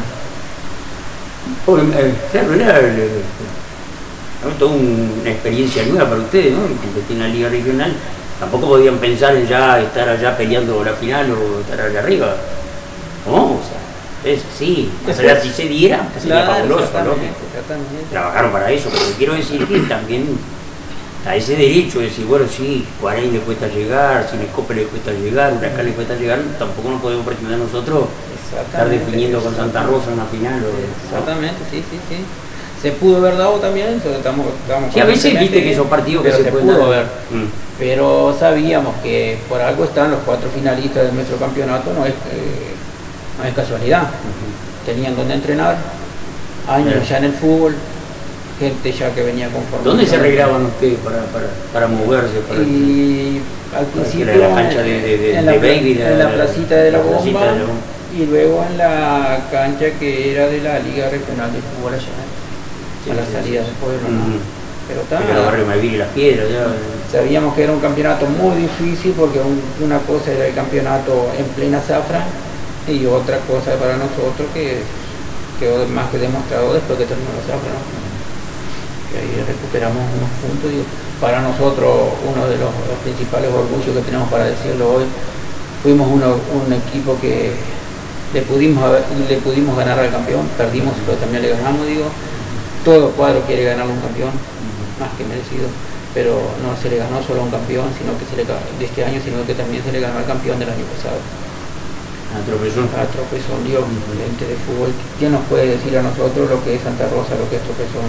Claro, era toda una experiencia nueva para ustedes, ¿no? Que tiene la Liga Regional, tampoco podían pensar en ya estar allá peleando la final o estar allá arriba. ¿No? O sea, es sí, allá si se diera, sería fabuloso, ¿no? Trabajaron para eso, pero quiero decir que también a ese derecho de decir, bueno, sí, Guaraní le cuesta llegar, Cinescope le cuesta llegar, Huracán le cuesta llegar, tampoco nos podemos pretender nosotros estar definiendo con Santa Rosa una final. Exactamente, sí. Se pudo haber dado también, estamos sí, a veces viste que esos partidos que se pudo ver. Pero sabíamos que por algo están los 4 finalistas del nuestro campeonato, no es casualidad. Tenían donde entrenar, años ya en el fútbol, gente ya que venía conformada. ¿Dónde se arreglaban ustedes para moverse? Y al principio en la cancha de Baby, en la placita de La Bomba, y luego en la cancha que era de la Liga Regional de Fútbol allá, a la salida del pueblo. Pero el barrio Malvin y Las Piedras. Sabíamos que era un campeonato muy difícil porque una cosa era el campeonato en plena zafra Y otra cosa para nosotros que quedó más que demostrado después que terminó la zafra, ¿no? Que ahí recuperamos unos puntos y para nosotros uno de los principales orgullos que tenemos para decirlo hoy, fuimos un equipo que le pudimos ganar al campeón, perdimos pero también le ganamos, digo, todo cuadro quiere ganar un campeón, más que merecido, pero no se le ganó solo a un campeón, sino que de este año, sino que también se le ganó al campeón del año pasado. A Tropezón, Dios, gente de fútbol. ¿Quién nos puede decir a nosotros lo que es Santa Rosa, lo que es Tropezón?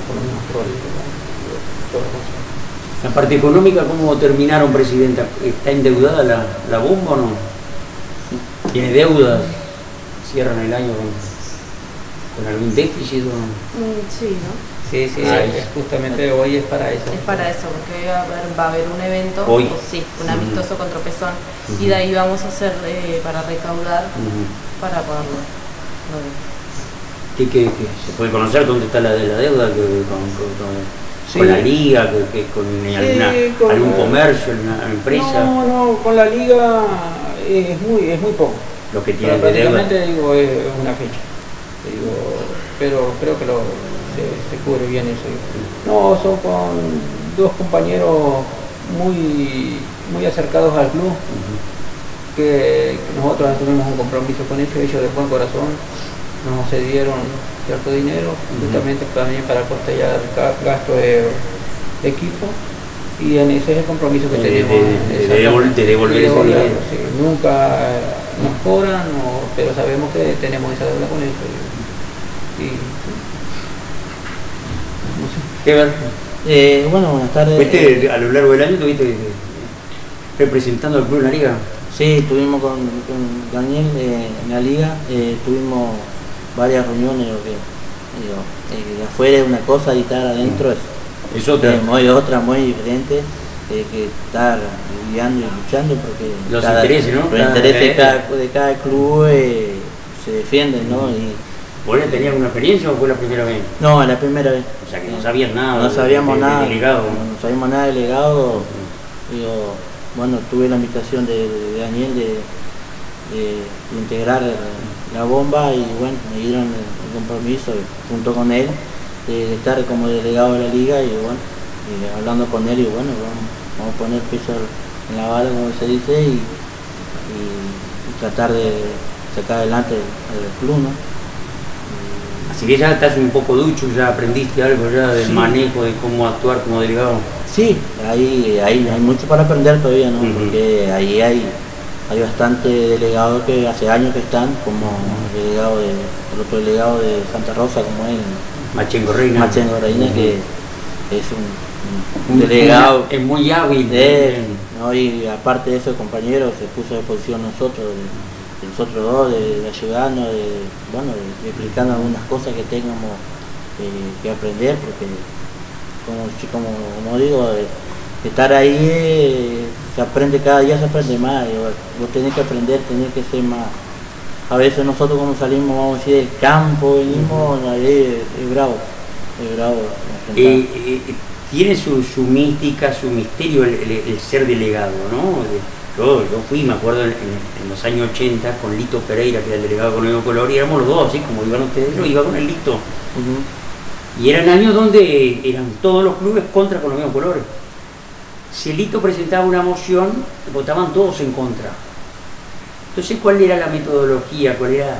La parte económica, ¿cómo terminaron, Presidenta? ¿Está endeudada la bomba o no? ¿Tiene deudas? ¿Cierran el año con algún déficit o no? Sí, ¿no? Sí, justamente hoy es para eso. Es para eso, porque va a haber un evento, hoy. Sí, un amistoso con Tropezón, y de ahí vamos a hacer para recaudar, para pagarlo. ¿Qué se puede conocer dónde está la deuda? ¿Con la liga? ¿Con algún comercio, una empresa? No, con la liga es muy poco. Lo que tiene de deuda. Prácticamente digo, es una fecha. Pero creo que se cubre bien eso. No, son con dos compañeros muy acercados al club, que nosotros tuvimos un compromiso con ellos de buen corazón, nos cedieron cierto dinero, justamente también para costear gastos de equipo, y en ese es el compromiso que tenemos. De devolver ese dinero. Sí, nunca nos cobran, pero sabemos que tenemos esa deuda con ellos. ¿Qué ver? Bueno, buenas tardes. ¿Fuiste a lo largo del año estuviste representando al club en la liga? Sí, estuvimos con Daniel en la liga, tuvimos varias reuniones, de afuera es una cosa y estar adentro es otra. Muy diferente, que estar guiando y luchando, porque los intereses, ¿no? Los intereses de cada club se defienden, ¿no? ¿Vos tenías alguna experiencia o fue la primera vez? No, la primera vez. O sea que no sabías nada. No sabíamos nada. De delegado. No sabíamos nada de delegado. Bueno, tuve la invitación de Daniel de integrar la bomba y bueno, me dieron el compromiso junto con él de estar como delegado de la liga y bueno, hablando con él y bueno, vamos a poner peso en la bala, como se dice, y tratar de sacar adelante al club, ¿no? Así que ya estás un poco ducho, ya aprendiste algo ya del manejo, de cómo actuar como delegado. Sí, hay mucho para aprender todavía, ¿no? Porque ahí hay bastante delegados que hace años que están, como el otro delegado de Santa Rosa, como es Machengo Reina, que es un delegado. Es muy hábil. ¿no? Y aparte de eso, el compañero se puso a disposición nosotros dos, de ayudarnos, de explicar algunas cosas que tengamos que aprender, porque como digo, estar ahí se aprende, cada día se aprende más, y vos tenés que aprender, tenés que ser más. A veces nosotros cuando salimos, vamos a decir, del campo, venimos, es bravo. Tiene su mística, su misterio el ser delegado, ¿no? Yo fui, me acuerdo, en los años 80 con Lito Pereira, que era el delegado con el color, y éramos los dos, así como iban ustedes, yo iba con el Lito. Y eran años donde eran todos los clubes contra con los mismos colores. Si el Lito presentaba una moción, votaban todos en contra. Entonces, ¿cuál era la metodología? ¿Cuál era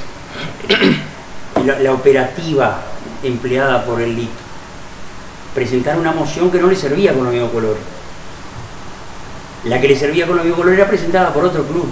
la operativa empleada por el Lito? Presentar una moción que no le servía con los mismos colores. La que le servía con los mismos colores era presentada por otro club.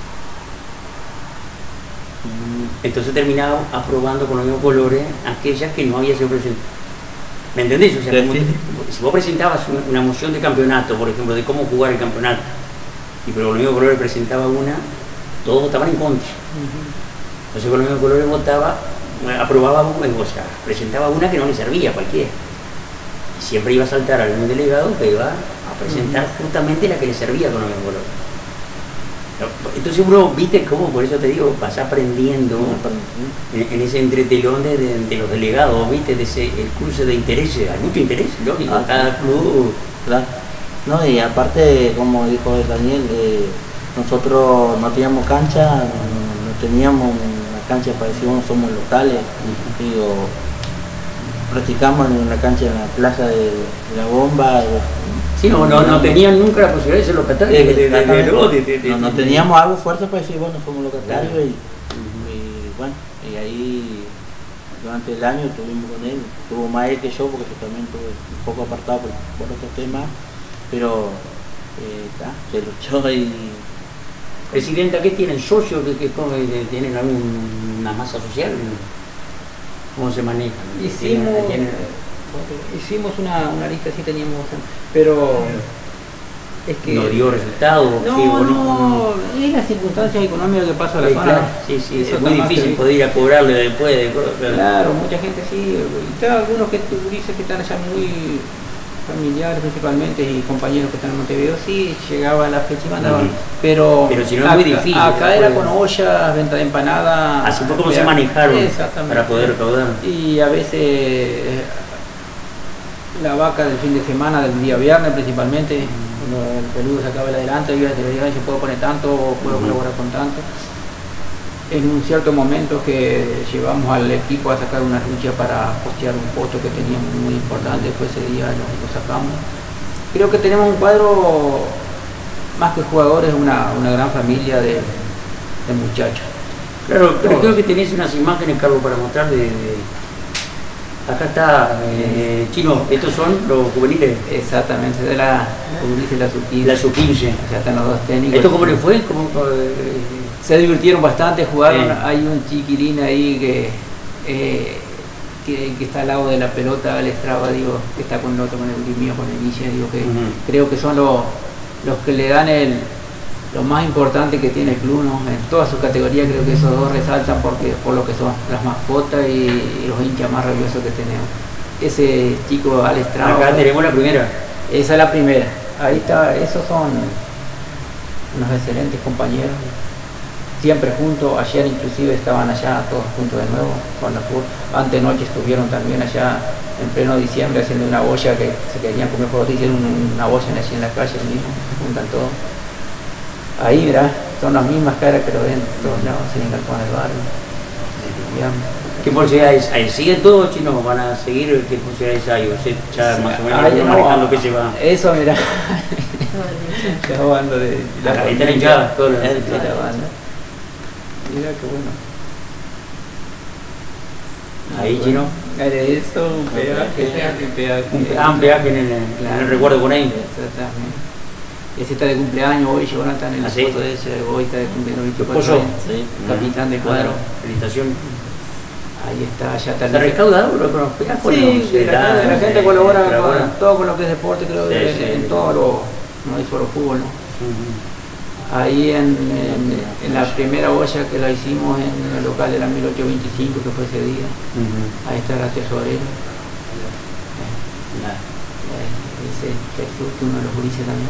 Entonces terminaba aprobando con los mismos colores aquellas que no había sido presentadas. ¿Me entendés? O sea, si vos presentabas una moción de campeonato, por ejemplo, de cómo jugar el campeonato, y pero con los mismos colores presentaba una, todos votaban en contra. Entonces con los mismos colores aprobaba, o sea, presentaba una que no le servía a cualquiera. Y siempre iba a saltar a algún delegado que iba a presentar justamente la que le servía con los mismos colores. Entonces uno, viste cómo, por eso te digo, vas aprendiendo en ese entretelón de los delegados, viste, de el cruce de intereses, hay mucho interés, lógico, cada club. Claro. No, y aparte, como dijo Daniel, nosotros no teníamos cancha, no teníamos una cancha parecida, bueno, somos locales, digo, practicamos en una cancha en la plaza de la Bomba. Sí, no tenían nunca la posibilidad de ser locatarios. No teníamos algo fuerte para decir, bueno, somos locatarios y bueno, y ahí durante el año estuvimos con él, tuvo más él que yo porque yo también estuve un poco apartado por otros temas, pero se luchó y... Presidenta, ¿qué tienen? ¿Socios que tienen alguna masa social? ¿Cómo se manejan? Hicimos una lista, sí teníamos, pero es que... ¿No dio resultado? No, es las circunstancias económicas que pasa a la zona. Claro, sí, es muy difícil poder ir a cobrarle después de... Claro, mucha gente sí, y algunos que están allá muy familiares principalmente y compañeros que están en Montevideo, sí, llegaba a la fecha y mandaban, pero si no es muy difícil. Acá era con ollas, venta de empanada. Así fue como se manejaron para poder recaudar. Y a veces la vaca del fin de semana, del día viernes principalmente, cuando el peludo sacaba el adelanto, y yo puedo poner tanto o puedo colaborar con tanto. En un cierto momento que llevamos al equipo a sacar una lucha para postear un foto que teníamos muy importante, después ese día lo sacamos. Creo que tenemos un cuadro, más que jugadores, una gran familia de muchachos. Claro, pero creo que tenés unas imágenes, Carlos, para mostrar acá está, Chino, estos son los juveniles. Exactamente, de la juveniles de la sub-15. La sub-15. Ya están los dos técnicos. ¿Esto cómo le fue? Se divirtieron bastante, jugaron. Hay un chiquilín ahí que está al lado de la pelota, Alex Traba, digo, que está con el otro, con el mío, con el Michel, digo que creo que son los que le dan lo más importante que tiene el club, ¿no? En todas sus categorías creo que esos dos resaltan por lo que son las mascotas y los hinchas más rabiosos que tenemos. Ese chico Alex Traba. Acá tenemos la primera. Esa es la primera. Ahí está, esos son unos excelentes compañeros. Siempre juntos, ayer inclusive estaban allá todos juntos de nuevo con la FUR. Antenoche estuvieron también allá en pleno diciembre haciendo una olla que se querían comer por otro, hicieron una olla así en la calle mismo, juntan todos. Ahí mirá, son las mismas caras que lo ven en todos lados, en el galpón del barrio. ¿Qué posibilidades hay? ¿Siguen todos, Chino? ¿Van a seguir? ¿Qué posibilidades hay? ¿O sea, ya más o menos manejando que se va? Eso, mirá. Ya jugando de la gente hinchada, toda la banda. Mira qué bueno. Ahí, Chino. Eso, un peaje. Un peaje en el recuerdo con él. Exactamente. Ese está de cumpleaños hoy, Jonathan, en la foto de ese, hoy está de cumpleaños 24 años. Capitán de cuadro. Felicitación. Ahí está, ya está. ¿Se recauda con los peajes? Sí, la gente colabora con todo con lo que es deporte, creo, en todo no es solo fútbol, ¿no? Ahí en la primera olla que la hicimos en el local de la 1825, que fue ese día, ahí está la tesorera. Ese Jesús, uno de los gurises también.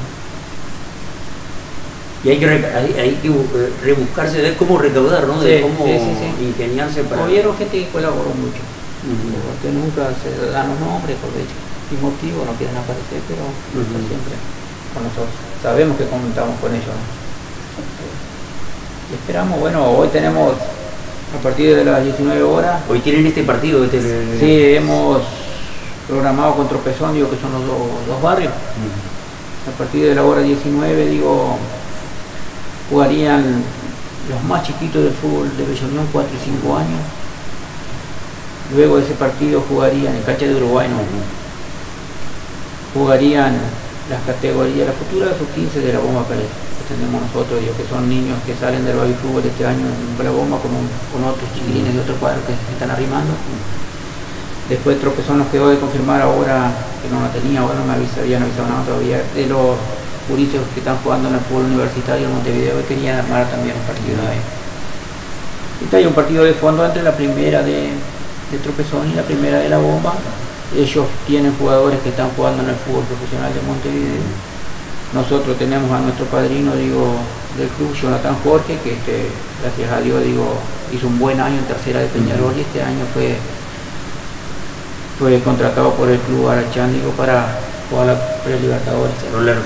Y hay que rebuscarse de cómo recaudar, ¿no? De cómo ingeniarse para... Hubieron gente que colaboró mucho, porque nunca se dan los nombres, por hecho, sin motivo, no quieren aparecer, pero siempre con nosotros. Sabemos que contamos con ellos, ¿no? Y esperamos, bueno, hoy tenemos a partir de las 19 horas. Hoy tienen este partido. Sí, hemos programado con Tropezón, digo que son los dos barrios. A partir de la hora 19, digo, jugarían los más chiquitos del fútbol de Bella Unión, 4 y 5 años. Luego de ese partido jugarían en cancha de Uruguay, ¿no? Jugarían las categorías, la futura sub-15 de la Bomba Caleta, que tenemos nosotros, digo, que son niños que salen del baby fútbol este año en la Bomba con otros chiquilines de otros cuadros que se están arrimando. Después Tropezón nos quedó de confirmar ahora, que no la tenía, ahora no me habían avisado nada todavía, de los gurises que están jugando en el fútbol universitario en Montevideo, y querían armar también un partido ahí. Y está ahí un partido de fondo entre la primera de Tropezón y la primera de la Bomba. Ellos tienen jugadores que están jugando en el fútbol profesional de Montevideo. Nosotros tenemos a nuestro padrino, digo, del club, Jonathan Jorge, que gracias a Dios, digo, hizo un buen año en tercera de Peñarol, y este año fue contratado por el club Arachán, digo, para jugar la Pre-Libertadores.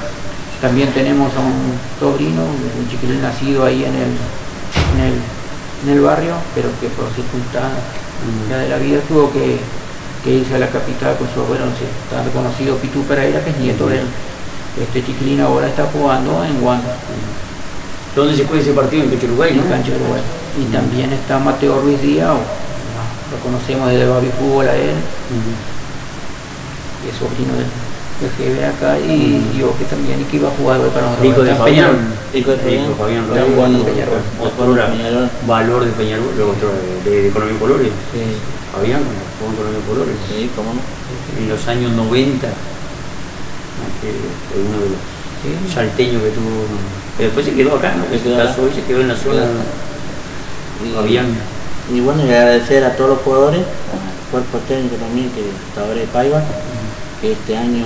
También tenemos a un sobrino, un chiquilín nacido ahí en en el barrio, pero que por circunstancias de la vida tuvo que irse a la capital con su abuelo, tan reconocido Pitu Pereira, que es nieto de él. Este chiquilín ahora está jugando en Wanda. ¿Dónde se juega ese partido? En Cancha Uruguay, ¿no? En Cancha Uruguay. Y también está Mateo Ruiz Díaz, lo conocemos desde Baby Fútbol a él, y es sobrino del GB acá, y yo que también, y que iba a jugar para nosotros. Hijo de Fabián. Hijo de Fabián. Está jugando en Peñarol. Valor de Peñarol, luego otro de Economía y Colores. Sí. Fabián, jugó en Economía y Colores. Sí, cómo no. En los años 90, que fue uno de los salteños que tuvo. Pero después se quedó acá, ¿no? Se quedó en la zona. Fabián. Y bueno, y agradecer a todos los jugadores, al cuerpo técnico también, que está ahora de Paiva, que este año,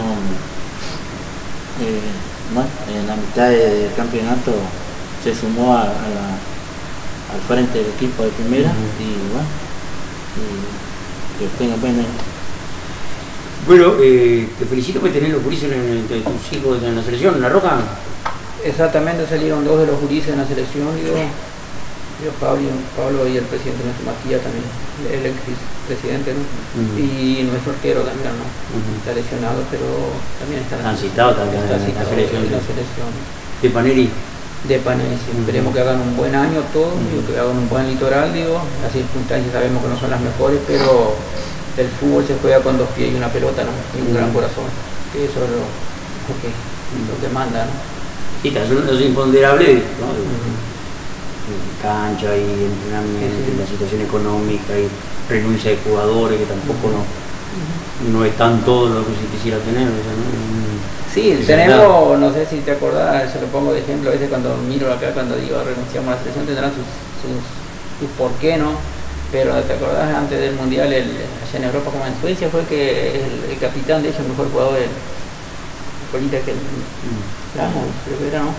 bueno, en la mitad del campeonato se sumó al frente del equipo de primera, y bueno, que tengan buena. Bueno, te felicito por tener los gurises entre tus hijos en la selección, en La Roja. Exactamente, salieron 2 de los gurises en la selección, digo, Pablo y el presidente nuestro Matías también, el ex presidente, ¿no? Y nuestro arquero también, ¿no? Está lesionado, pero también está citado también en la selección. ¿De Paneri? De Paneri, sí. Esperemos que hagan un buen año todos, que hagan un buen litoral, digo, las circunstancias sabemos que no son las mejores, pero el fútbol se juega con 2 pies y una pelota, ¿no? Y un gran corazón, que eso es lo que manda, ¿no? Sí, es imponderable, ¿no? Cancha y entrenamiento, y la situación económica y renuncia de jugadores que tampoco no están todo lo que se quisiera tener, ¿no? Sí, tenemos, no sé si te acordás, se lo pongo de ejemplo a veces cuando miro acá, cuando digo renunciamos a la selección, tendrán sus por qué, ¿no? Pero te acordás antes del mundial allá en Europa como en Suecia fue que el capitán de ellos, el mejor jugador del Colita, que Ramos, creo que era, ¿no?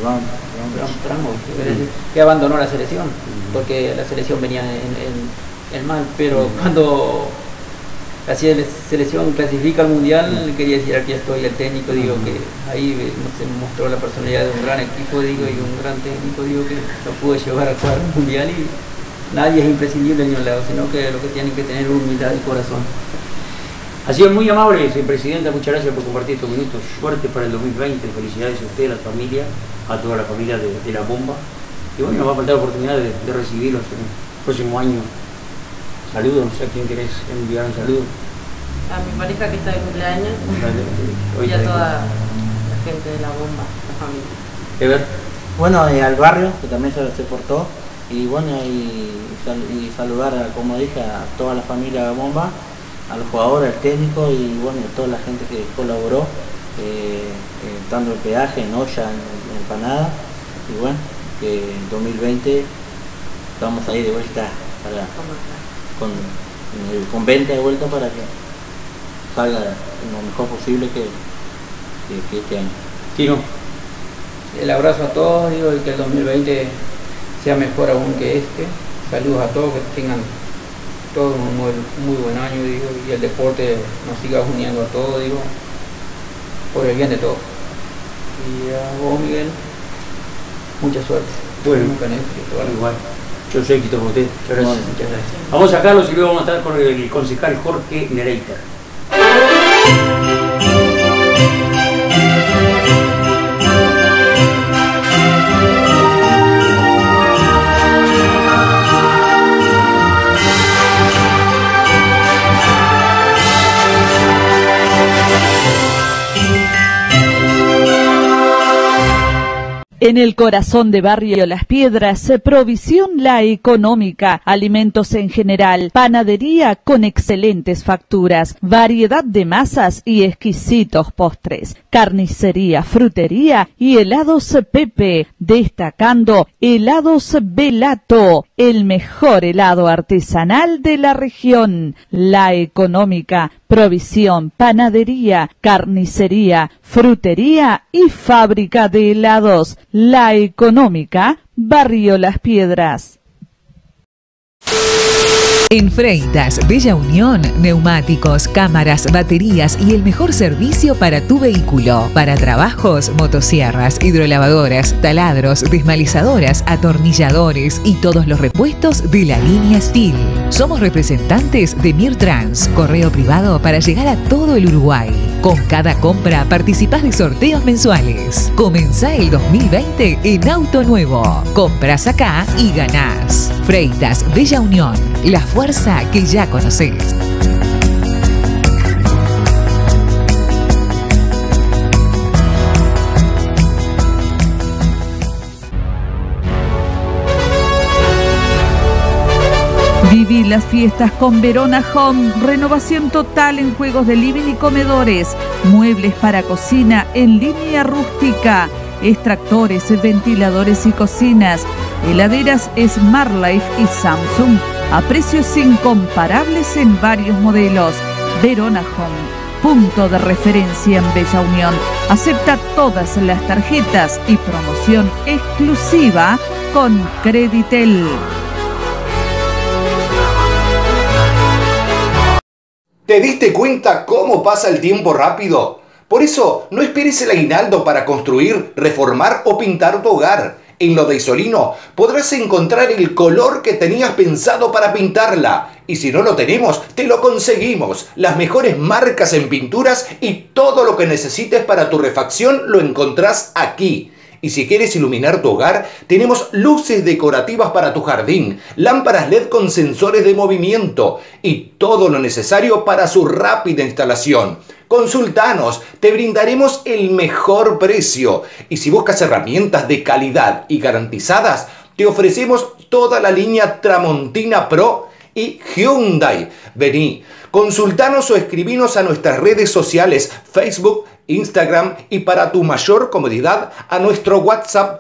Ramos, que abandonó la selección, porque la selección venía en mal, pero cuando la selección clasifica al mundial, quería decir, aquí estoy, el técnico, digo, que ahí se mostró la personalidad de un gran equipo, digo, y un gran técnico, digo, que lo pudo llevar a jugar un mundial, y nadie es imprescindible en un lado, sino que lo que tienen que tener es humildad y corazón. Ha sido muy amable, Presidenta, muchas gracias por compartir estos minutos. Suerte para el 2020, felicidades a usted, a la familia, a toda la familia de La Bomba. Y bueno, nos va a faltar la oportunidad de recibirlos en el próximo año. Saludos, no sé a quién querés enviar un saludo. A mi pareja que está de cumpleaños y a toda la gente de La Bomba, la familia. Ever. Bueno, al barrio, que también se portó, y bueno, y saludar, como dije, a toda la familia de La Bomba, a los jugadores, al técnico y bueno, a toda la gente que colaboró, dando el peaje en olla, en empanada, y bueno, que en 2020 vamos a ir de vuelta con venta de vuelta para que salga lo mejor posible que este año. Tino. El abrazo a todos, digo, y que el 2020 sea mejor aún que este. Saludos a todos, que tengan todo un muy buen año, digo, y el deporte nos siga uniendo a todos, digo, por el bien de todos. Y a vos, Miguel, mucha suerte. Bueno, igual. Yo soy éxito con usted. Muchas gracias. Muchas gracias. Vamos a sacarlos y luego vamos a estar con el concejal Jorge Nereida. En el corazón de Barrio Las Piedras, provisión La Económica, alimentos en general, panadería con excelentes facturas, variedad de masas y exquisitos postres, carnicería, frutería y helados Pepe, destacando helados Belato, el mejor helado artesanal de la región. La Económica, provisión, panadería, carnicería, frutería y fábrica de helados. La Económica, Barrio Las Piedras. En Freitas Bella Unión, neumáticos, cámaras, baterías y el mejor servicio para tu vehículo. Para trabajos, motosierras, hidrolavadoras, taladros, desmalizadoras, atornilladores y todos los repuestos de la línea Steel. Somos representantes de Mirtrans, correo privado para llegar a todo el Uruguay. Con cada compra participás de sorteos mensuales. Comenzá el 2020 en auto nuevo. Compras acá y ganás. Freitas Bella Unión, la fuerza que ya conocés. Viví las fiestas con Verona Home, renovación total en juegos de living y comedores, muebles para cocina en línea rústica, extractores, ventiladores y cocinas, heladeras Smart Life y Samsung, a precios incomparables en varios modelos. Verona Home, punto de referencia en Bella Unión, acepta todas las tarjetas y promoción exclusiva con Creditel. ¿Te diste cuenta cómo pasa el tiempo rápido? Por eso, no esperes el aguinaldo para construir, reformar o pintar tu hogar. En Lo de Isolino podrás encontrar el color que tenías pensado para pintarla. Y si no lo tenemos, te lo conseguimos. Las mejores marcas en pinturas y todo lo que necesites para tu refacción lo encontrás aquí. Y si quieres iluminar tu hogar, tenemos luces decorativas para tu jardín, lámparas LED con sensores de movimiento y todo lo necesario para su rápida instalación. Consultanos, te brindaremos el mejor precio. Y si buscas herramientas de calidad y garantizadas, te ofrecemos toda la línea Tramontina Pro y Hyundai. Vení, consultanos o escribinos a nuestras redes sociales, Facebook, Instagram y para tu mayor comodidad a nuestro WhatsApp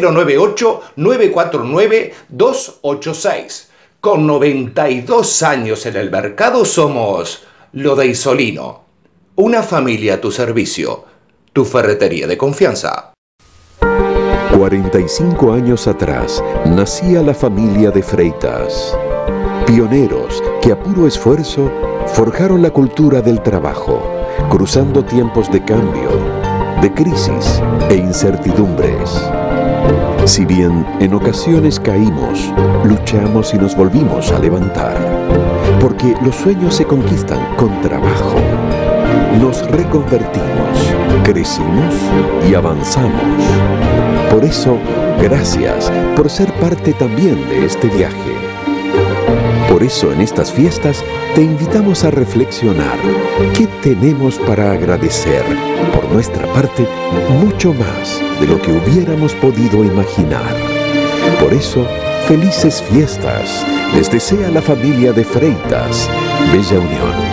098-949-286. Con 92 años en el mercado somos Lo de Isolino. Una familia a tu servicio. Tu ferretería de confianza. 45 años atrás nacía la familia de Freitas. Pioneros que a puro esfuerzo forjaron la cultura del trabajo, cruzando tiempos de cambio, de crisis e incertidumbres. Si bien en ocasiones caímos, luchamos y nos volvimos a levantar, porque los sueños se conquistan con trabajo. Nos reconvertimos, crecimos y avanzamos. Por eso, gracias por ser parte también de este viaje. Por eso en estas fiestas te invitamos a reflexionar qué tenemos para agradecer. Por nuestra parte, mucho más de lo que hubiéramos podido imaginar. Por eso, felices fiestas les desea la familia de Freitas, Bella Unión.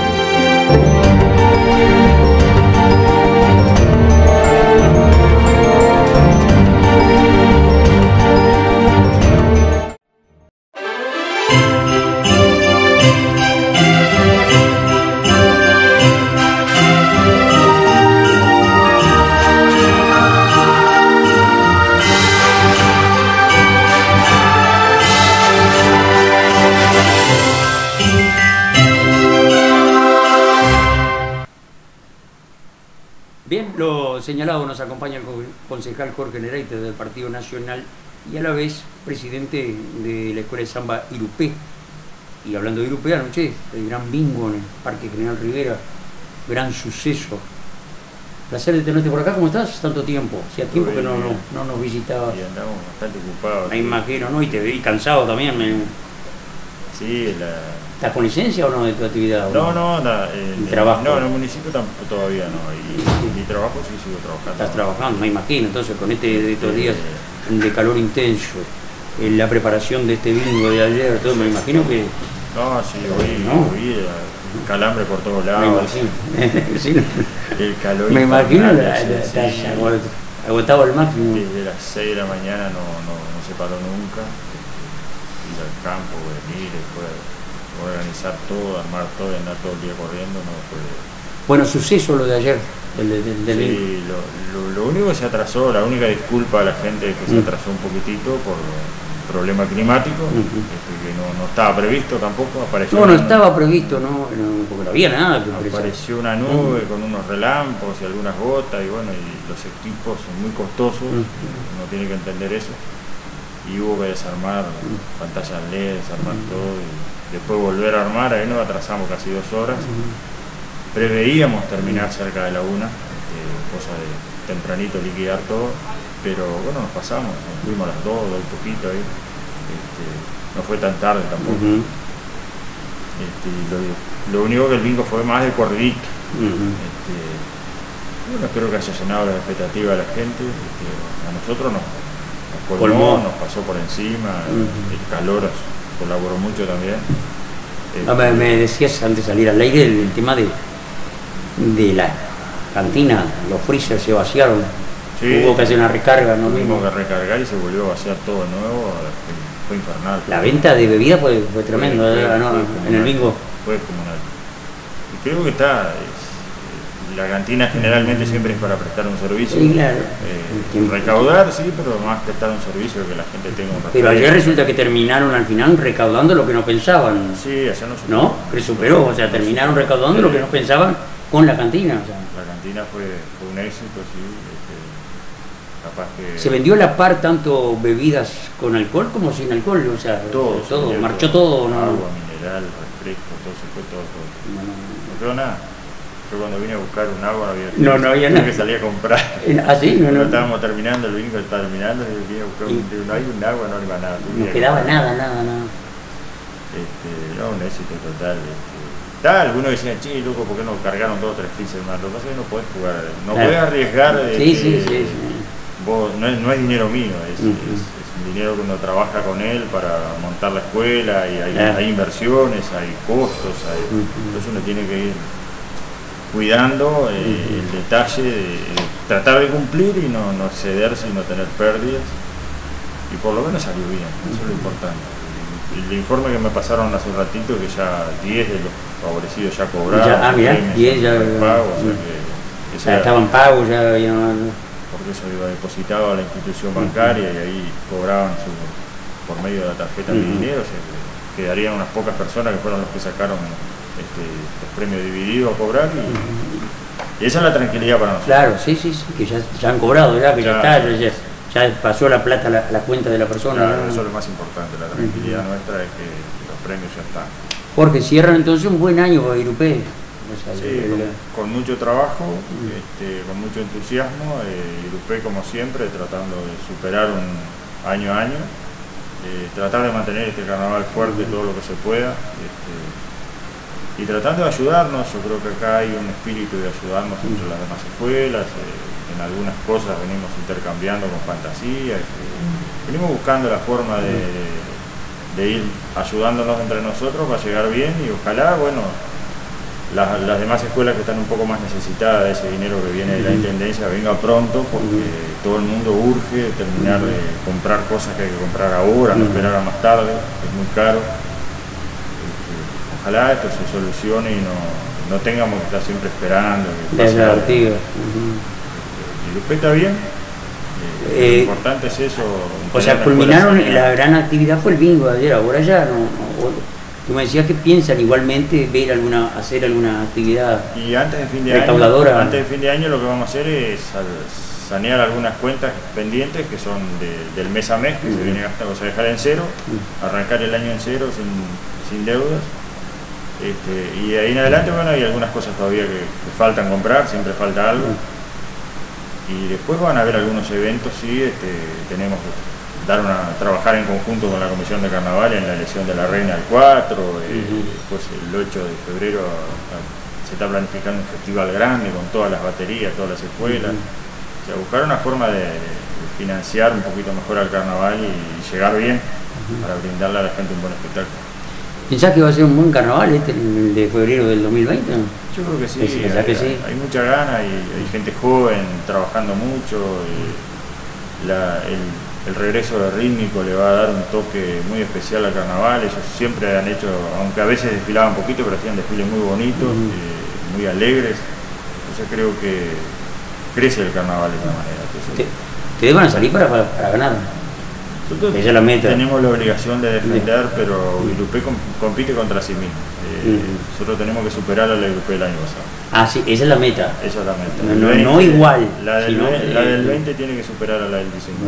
Bien, lo señalado, nos acompaña el concejal Jorge Nereite del Partido Nacional y a la vez presidente de la Escuela de Samba Irupé. Y hablando de Irupé, anoche el gran bingo en el Parque General Rivera, gran suceso. Placer de tenerte por acá, ¿cómo estás? Tanto tiempo, hacía tiempo que no nos visitabas. Y andamos bastante ocupados. Me imagino, ¿no? Y te vi cansado también. Sí, ¿Estás con licencia o no de tu actividad? No, trabajo. No, en el municipio todavía no. Y mi trabajo sí sigo trabajando. Estás trabajando, me imagino, entonces con estos días de calor intenso, la preparación de este bingo de ayer, todo, me imagino que... No, sí, hoy calambre por todos lados. Me imagino. Sí. El calor. Me imagino, agotado al máximo. Desde las 6 de la mañana no se paró nunca. Ir al campo, venir, después organizar todo, armar todo y andar todo el día corriendo, no puede. Bueno, suceso lo de ayer. Sí, lo único que se atrasó, la única disculpa a la gente es que se atrasó un poquitito por problema climático, que no estaba previsto tampoco, apareció. No estaba previsto, porque no había nada. Apareció una nube con unos relámpagos y algunas gotas, y bueno, y los equipos son muy costosos, uno tiene que entender eso, y hubo que desarmar pantallas LED, desarmar todo, y después volver a armar. Ahí nos atrasamos casi 2 horas. Preveíamos terminar cerca de la 1, cosa de tempranito liquidar todo, pero bueno, nos pasamos, nos fuimos a las 2 y poquito ahí, no fue tan tarde tampoco. Lo único que el bingo fue más de corridito. Bueno, espero que haya llenado las expectativas de la gente. A nosotros nos colmó, nos pasó por encima, el calor colaboró mucho también. Me decías antes de salir al aire el tema de la cantina, los freezers se vaciaron. Sí, hubo que hacer una recarga, ¿no? Tuvimos que recargar y se volvió a vaciar todo de nuevo, fue infernal. La venta de bebida fue tremendo, en el bingo. Fue comunal. Y creo que la cantina generalmente siempre es para prestar un servicio. Sí, claro. Recaudar, sí, pero más prestar un servicio, que la gente tenga un Pero ayer resulta que terminaron al final recaudando lo que no pensaban. Sí, allá no superó. ¿No? Que superó, o sea, terminaron recaudando lo que no pensaban con la cantina. O sea. La cantina fue un éxito, sí. Capaz que... Se vendió a la par tanto bebidas con alcohol como sin alcohol, o sea, todo marchó todo, ¿no? Agua, mineral, refresco, todo se fue todo. No quedó nada. Yo cuando vine a buscar un agua no había nada. Que salía a comprar. ¿Ah, sí? No. Estábamos terminando, el bingo estaba terminando, y vine a buscar un agua, no iba nada. No quedaba nada. Un éxito total. Algunos decían, che, loco, ¿por qué no cargaron 2 o 3 freezers más? Lo que pasa es que no podés jugar, no podés arriesgar. Sí. Vos, no es dinero mío, es un dinero que uno trabaja con él para montar la escuela, y hay inversiones, hay costos, entonces uno tiene que ir cuidando el detalle de tratar de cumplir y no excederse y no tener pérdidas, y por lo menos salió bien, eso es lo importante. El informe que me pasaron hace un ratito, que ya 10 de los favorecidos ya cobraron, 10 ya pagos, estaban pagos, ya porque eso iba depositado a la institución bancaria y ahí cobraban por medio de la tarjeta de dinero, o sea que quedarían unas pocas personas que fueron los que sacaron los premios divididos a cobrar, y esa es la tranquilidad para nosotros. Claro, sí, que ya han cobrado, ya ya pasó la plata a la cuenta de la persona. Claro, eso es lo más importante, la tranquilidad nuestra es que los premios ya están. Porque cierran entonces un buen año para Irupé. Sí, con mucho trabajo, con mucho entusiasmo, Irupé como siempre tratando de superar año a año, tratar de mantener este carnaval fuerte todo lo que se pueda, y tratando de ayudarnos. Yo creo que acá hay un espíritu de ayudarnos entre las demás escuelas, en algunas cosas venimos intercambiando con fantasía, venimos buscando la forma de ir ayudándonos entre nosotros para llegar bien, y ojalá, bueno, las demás escuelas que están un poco más necesitadas de ese dinero que viene de la Intendencia venga pronto, porque todo el mundo urge terminar de comprar cosas que hay que comprar ahora, no esperar a más tarde, es muy caro. Ojalá esto se solucione y no tengamos que estar siempre esperando. Irupé está bien, lo importante es eso. O sea, culminaron, la gran actividad fue el bingo de ayer, ahora ya no. Tú me decías que piensan igualmente hacer alguna actividad antes de fin de recaudadora. Antes de fin de año lo que vamos a hacer es sanear algunas cuentas pendientes que son del mes a mes, que se viene gastando, o sea, dejar en cero, arrancar el año en cero sin deudas. Y ahí en adelante, bueno, hay algunas cosas todavía que faltan comprar, siempre falta algo. Y después van a haber algunos eventos, sí, tenemos que trabajar en conjunto con la Comisión de Carnaval en la elección de la Reina del 4, después el 8 de febrero se está planificando un festival grande con todas las baterías, todas las escuelas. O sea, buscar una forma de financiar un poquito mejor al carnaval y llegar bien para brindarle a la gente un buen espectáculo. ¿Pensás que va a ser un buen carnaval el de febrero del 2020? Yo creo que sí, hay mucha gana, y hay gente joven trabajando mucho, el regreso de rítmico le va a dar un toque muy especial al carnaval. Ellos siempre han hecho, aunque a veces desfilaban poquito, pero hacían desfiles muy bonitos, muy alegres, entonces creo que crece el carnaval de esta manera. ¿Ustedes van a salir para ganar? Nosotros esa es la meta. Tenemos la obligación de defender, pero Ilupé compite contra sí mismo. Nosotros tenemos que superar a la Ilupé del año pasado. Ah, sí, esa es la meta. Esa es la meta. No igual. La del, sino, la del 20 tiene que superar a la del 19.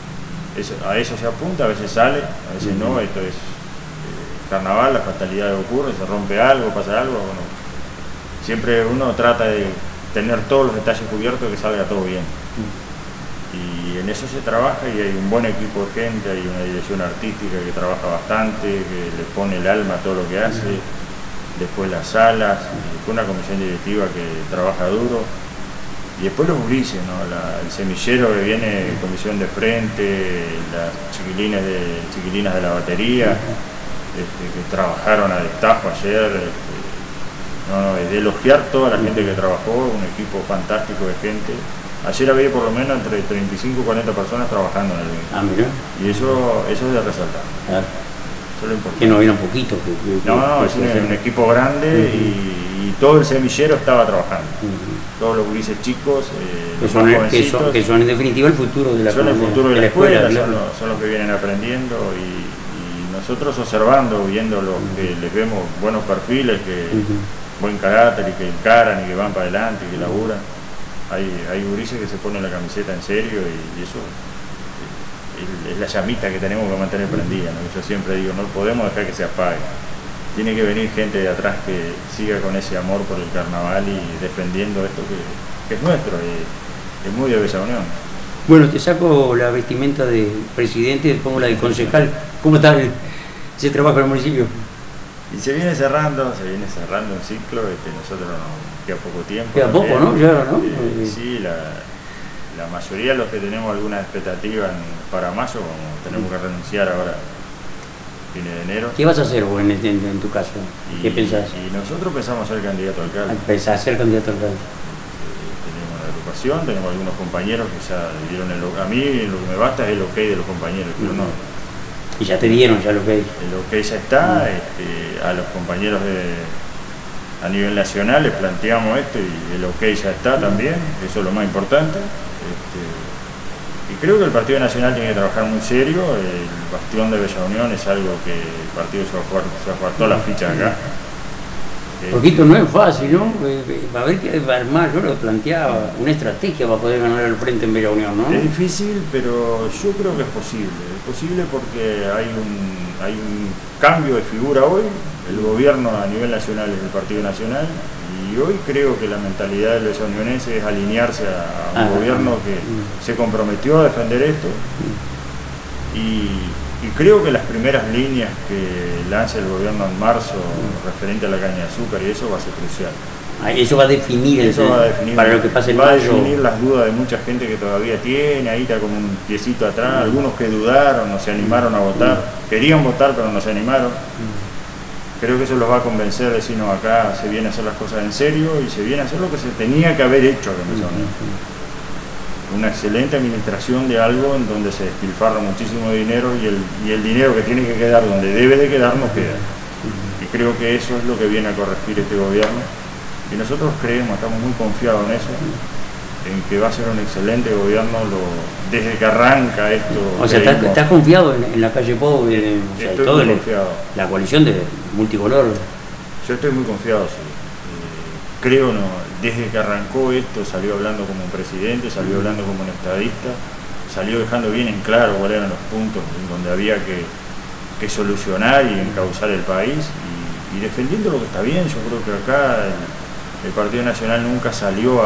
A eso se apunta, a veces sale, a veces no. Esto es carnaval, la fatalidad ocurre, se rompe algo, pasa algo. Bueno, siempre uno trata de tener todos los detalles cubiertos, que salga todo bien. Y en eso se trabaja, y hay un buen equipo de gente, hay una dirección artística que trabaja bastante, que le pone el alma a todo lo que hace, después las salas, una comisión directiva que trabaja duro, y después los gurises, ¿no? El semillero que viene, comisión de frente, las chiquilinas de la batería, que trabajaron a destajo ayer. Es de elogiar toda la gente que trabajó, un equipo fantástico de gente. Ayer había por lo menos entre 35 y 40 personas trabajando en el evento. Ah, mira. Y eso es de resaltar. Claro. Eso es lo importante. Que no vieron poquito. No, es un equipo grande y todo el semillero estaba trabajando. Todos los grises chicos, que son en definitiva el futuro de la escuela. Son el futuro de la escuela, claro. son los que vienen aprendiendo y nosotros observando, viendo los que les vemos buenos perfiles, que buen carácter y que encaran y que van para adelante y que laburan. Hay gurises que se ponen la camiseta en serio y eso es la llamita que tenemos que mantener prendida, ¿no? Yo siempre digo, no podemos dejar que se apague. Tiene que venir gente de atrás que siga con ese amor por el carnaval y defendiendo esto que es nuestro, y es muy de Bella Unión. Bueno, te saco la vestimenta de presidente y te pongo la de concejal. ¿Cómo está ese trabajo en el municipio? Y se viene cerrando un ciclo, nosotros nos queda poco tiempo. Queda poco, ¿no? Ya, ¿no? Sí, la mayoría de los que tenemos alguna expectativa para mayo, tenemos que renunciar ahora, fines de enero. ¿Qué vas a hacer vos en tu caso? ¿Qué pensás? Y nosotros pensamos ser candidato a alcalde. ¿Pensás ser candidato a alcalde? Tenemos la agrupación, tenemos algunos compañeros que ya dieron a mí lo que me basta es el ok de los compañeros, pero no. Y ya te dieron ya lo que hay. El ok ya está, a los compañeros a nivel nacional les planteamos esto y el ok ya está también, eso es lo más importante. Y creo que el Partido Nacional tiene que trabajar muy serio, el bastión de Bella Unión es algo que el partido se apartó las fichas acá. Porque esto no es fácil, ¿no? Va a haber que armar, yo lo planteaba, una estrategia para poder ganar el frente en Bella Unión, ¿no? Es difícil, pero yo creo que es posible porque hay un cambio de figura hoy, el gobierno a nivel nacional es el Partido Nacional, y hoy creo que la mentalidad del Bella Unionense es alinearse a un gobierno que se comprometió a defender esto, y creo que las primeras líneas que lance el gobierno en marzo referente a la caña de azúcar y eso va a ser crucial. Eso va a definir, para lo que pase en mayo. Va a definir las dudas de mucha gente que todavía tiene, ahí está como un piecito atrás, algunos que dudaron, no se animaron a votar, querían votar pero no se animaron. Creo que eso los va a convencer de decir, no, acá se viene a hacer las cosas en serio y se viene a hacer lo que se tenía que haber hecho acá en Bella Unión. Una excelente administración de algo en donde se despilfarra muchísimo dinero y el dinero que tiene que quedar donde debe de quedar no queda. Y creo que eso es lo que viene a corregir este gobierno. Y nosotros creemos, estamos muy confiados en eso, en que va a ser un excelente gobierno desde que arranca esto. O sea, ¿estás confiado en la calle Pou? Estoy muy confiado. La coalición de multicolor. Yo estoy muy confiado, sí. Creo, desde que arrancó esto salió hablando como un presidente, salió hablando como un estadista, salió dejando bien en claro cuáles eran los puntos en donde había que solucionar y encauzar el país y defendiendo lo que está bien. Yo creo que acá el Partido Nacional nunca salió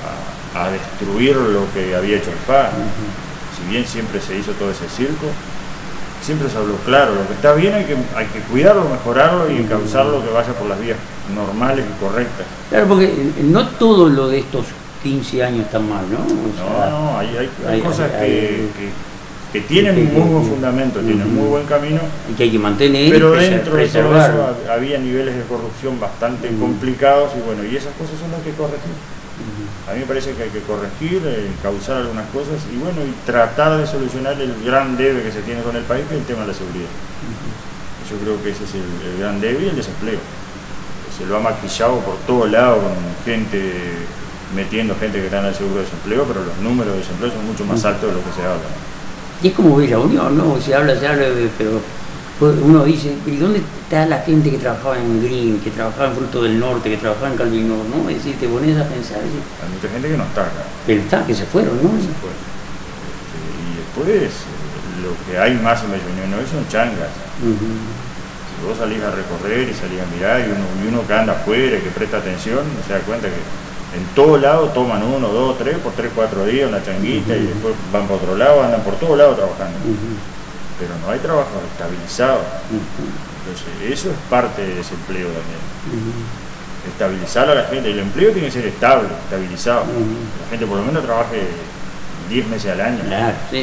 a destruir lo que había hecho el FA. Si bien siempre se hizo todo ese circo, siempre se habló claro, lo que está bien hay que cuidarlo, mejorarlo y encauzarlo que vaya por las vías normales y correctas. Claro, porque no todo lo de estos 15 años está mal, ¿no? O sea, hay cosas que tienen un muy buen fundamento, tienen muy buen camino. Y que hay que mantener, pero dentro de todo eso había niveles de corrupción bastante complicados y bueno, y esas cosas son las que corregir. A mí me parece que hay que corregir, causar algunas cosas y bueno, y tratar de solucionar el gran debe que se tiene con el país, que es el tema de la seguridad. Yo creo que ese es el gran debe y el desempleo. Se lo ha maquillado por todos lados con metiendo gente que está en el seguro de desempleo, pero los números de desempleo son mucho más altos de lo que se habla. Y es como Bella Unión, ¿no? Se habla, pero uno dice, ¿y dónde está la gente que trabajaba en Green, que trabajaba en Fruto del Norte, que trabajaba en Calvino, ¿no? Es decir, te pones a pensar. Hay mucha gente que no está acá. Pero está, que se fueron, ¿no? Se fueron. Y después, lo que hay más en Bella Unión hoy son changas. Si vos salís a recorrer y salís a mirar, y uno que anda afuera, que presta atención, se da cuenta que en todos lados toman 1, 2, 3, por 3, 4 días una changuita y después van para otro lado, andan por todos lados trabajando. Pero no hay trabajo estabilizado. Entonces, eso es parte del desempleo también. Estabilizar a la gente. El empleo tiene que ser estable, estabilizado. La gente por lo menos trabaje 10 meses al año. Claro, sí.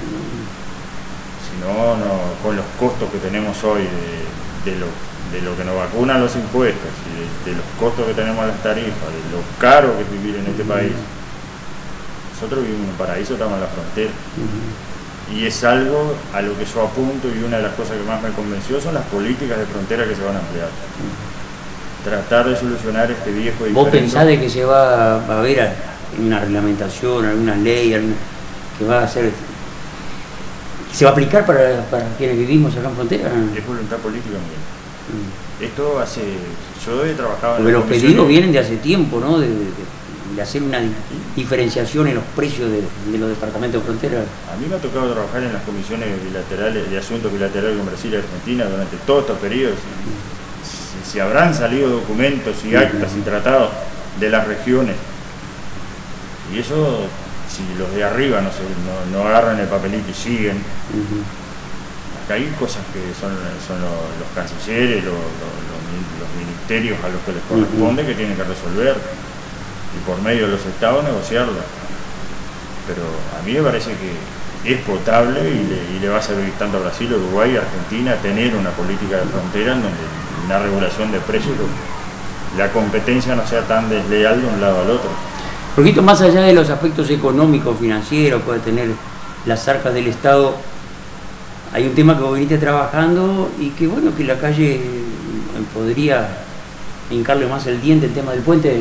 Si no, con los costos que tenemos hoy de lo que nos vacunan los impuestos y de los costos que tenemos las tarifas, de lo caro que es vivir en este país. Nosotros vivimos en un paraíso, estamos en la frontera. Y es algo a lo que yo apunto, y una de las cosas que más me convenció son las políticas de frontera que se van a emplear. Tratar de solucionar este viejo diferendo. ¿Vos pensás de que se va a haber una reglamentación, alguna ley, que va a ser, que se va a aplicar para quienes vivimos acá en frontera? Es voluntad política, Miguel. Esto yo he trabajado en porque los pedidos vienen de hace tiempo, ¿no? De hacer una diferenciación en los precios de los departamentos de frontera. A mí me ha tocado trabajar en las comisiones bilaterales de asuntos bilaterales con Brasil y Argentina durante todos estos periodos. Si habrán salido documentos y actas y tratados de las regiones, y eso, si los de arriba no agarran el papelito y siguen, acá hay cosas que son los cancilleres, los ministerios a los que les corresponde que tienen que resolver, y por medio de los estados negociarlo. Pero a mí me parece que es potable y le va a servir tanto a Brasil, Uruguay y Argentina tener una política de frontera en donde una regulación de precios, la competencia no sea tan desleal de un lado al otro. Porque esto, más allá de los aspectos económicos, financieros, puede tener las arcas del Estado, hay un tema que vos viniste trabajando y que bueno, que la calle podría hincarle más el diente, el tema del puente.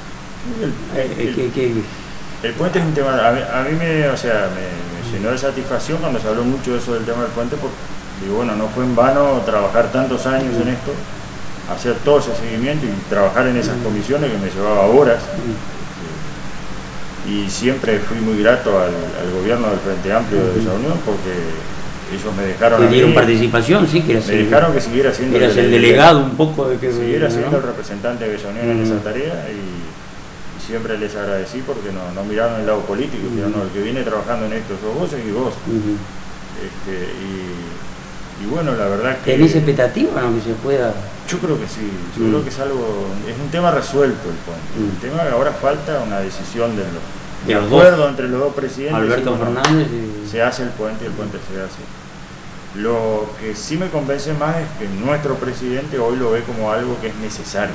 El puente es un tema, a mí me llenó de satisfacción cuando se habló mucho de eso del tema del puente, porque digo, bueno, no fue en vano trabajar tantos años en esto, hacer todo ese seguimiento y trabajar en esas comisiones que me llevaba horas. Y siempre fui muy grato al gobierno del Frente Amplio de Bella Unión, porque ellos me dejaron... ¿Te dieron participación? Sí, que me dejaron que siguiera siendo el delegado un poco de que... Siguiera siendo el representante de Bella Unión en esa tarea, y siempre les agradecí porque no miraron el lado político, dijeron, no, el que viene trabajando en esto sos vos y vos. Y bueno, la verdad que... ¿Tenés expectativa, no, que se pueda...? Yo creo que sí, yo creo que es un tema resuelto el puente. El tema que ahora falta una decisión de acuerdo entre los dos presidentes. Alberto Fernández se hace el puente y el puente se hace. Lo que sí me convence más es que nuestro presidente hoy lo ve como algo que es necesario.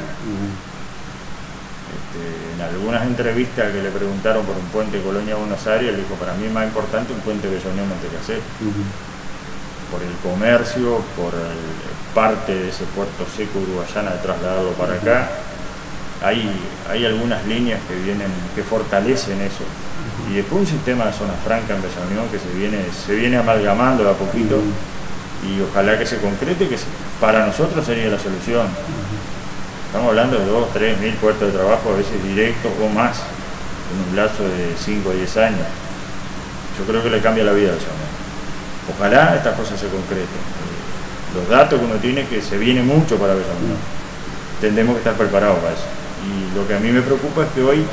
En algunas entrevistas que le preguntaron por un puente Colonia-Buenos Aires, él dijo, para mí es más importante un puente Bella Unión-Montecaset. Por el comercio, por parte de ese puerto seco uruguayana de trasladarlo para acá. Hay algunas líneas que fortalecen eso. Y después un sistema de zona franca en Bella Unión que se viene amalgamando de a poquito, y ojalá que se concrete, que para nosotros sería la solución. Estamos hablando de 2, 3 mil puestos de trabajo, a veces directos o más, en un lapso de 5 o 10 años. Yo creo que le cambia la vida a Bella Unión. Ojalá estas cosas se concreten. Los datos que uno tiene es que se viene mucho para Bella Unión. Tendremos que estar preparados para eso. Y lo que a mí me preocupa es que hoy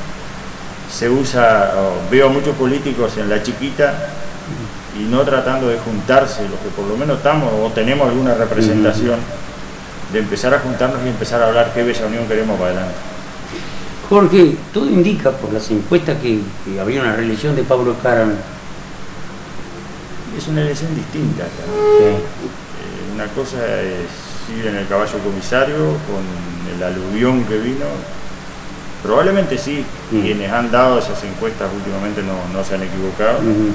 veo a muchos políticos en la chiquita y no tratando de juntarse, los que por lo menos estamos o tenemos alguna representación, de empezar a juntarnos y empezar a hablar qué Bella Unión queremos para adelante. Jorge, todo indica por las encuestas que habría una reelección de Pablo Caram. Es una elección distinta acá. Una cosa es ir en el caballo comisario con el aluvión que vino. Probablemente sí, quienes han dado esas encuestas últimamente no se han equivocado.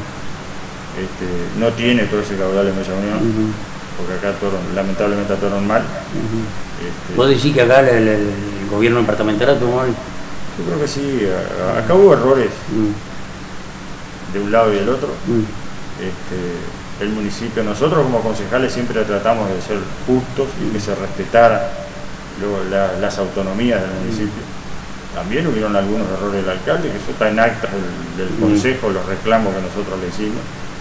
No tiene todo ese caudal en Bella Unión, porque acá lamentablemente actuaron mal. ¿Vos decís que acá el gobierno departamental actuó mal? Yo creo que sí, acá hubo errores de un lado y del otro. el municipio, nosotros como concejales siempre tratamos de ser justos y que se respetaran las autonomías del municipio. También hubieron algunos errores del alcalde, que eso está en actas del consejo, los reclamos que nosotros le hicimos.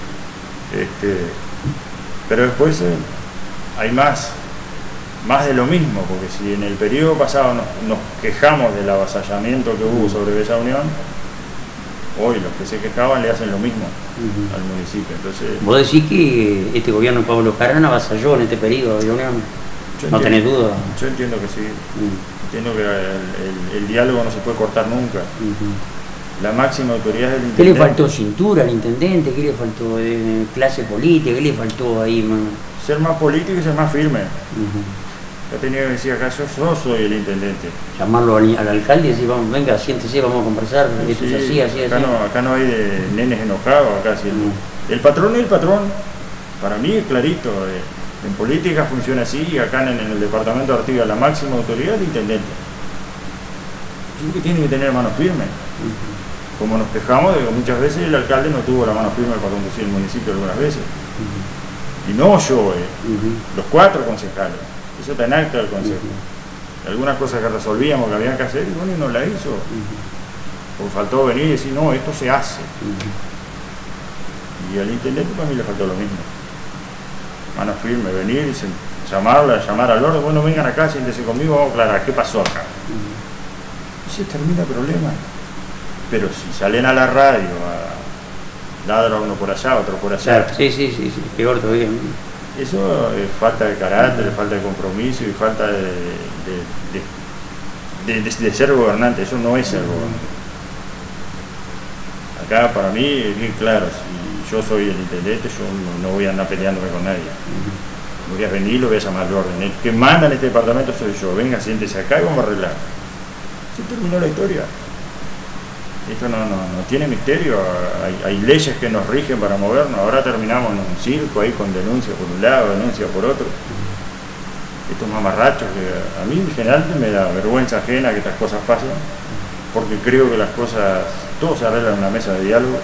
Pero después hay más de lo mismo, porque si en el periodo pasado nos quejamos del avasallamiento que hubo sobre Bella Unión, hoy los que se quejaban le hacen lo mismo al municipio. Entonces, ¿vos decís que este gobierno de Pablo Carana avasalló en este periodo de Unión? No tenés duda. Yo entiendo que sí. Entiendo que el diálogo no se puede cortar nunca. La máxima autoridad del intendente. ¿Qué le faltó? ¿Cintura al intendente? ¿Qué le faltó? ¿Clase política? ¿Qué le faltó ahí? Ser más político y ser más firme. Yo tenía que decir acá, yo soy el intendente. Llamarlo al alcalde y decir, vamos, venga, siéntese, vamos a conversar, esto es así, así, así. Acá no hay de nenes enojados, acá si el patrón es el patrón. Para mí es clarito, en política funciona así, y acá en el departamento de Artigas la máxima autoridad es el intendente. Así que tiene que tener mano firme. Como nos quejamos de que muchas veces el alcalde no tuvo la mano firme para conducir el municipio algunas veces. Y no yo, los 4 concejales. Eso está en acta del consejo. Algunas cosas que resolvíamos que habían que hacer, y bueno, y no la hizo. Porque faltó venir y decir, no, esto se hace. Y al intendente para mí le faltó lo mismo. Mano firme, venir, llamar al orden, bueno, vengan acá, siéntese conmigo, vamos a aclarar qué pasó acá. Y se termina el problema. Pero si salen a la radio, ladra uno por allá, otro por allá. Claro, sí, peor todavía. Eso es falta de carácter, falta de compromiso y falta de ser gobernante. Eso no es ser gobernante. Acá para mí es bien claro, si yo soy el intendente, yo no voy a andar peleándome con nadie. Voy a venir y lo voy a llamar al orden. El que manda en este departamento soy yo. Venga, siéntese acá y vamos a arreglar. Se terminó la historia. Esto no tiene misterio, hay leyes que nos rigen para movernos. Ahora terminamos en un circo ahí con denuncia por un lado, denuncia por otro. Estos mamarrachos que a mí en general me da vergüenza ajena que estas cosas pasen, porque creo que las cosas, todo se arregla en una mesa de diálogo.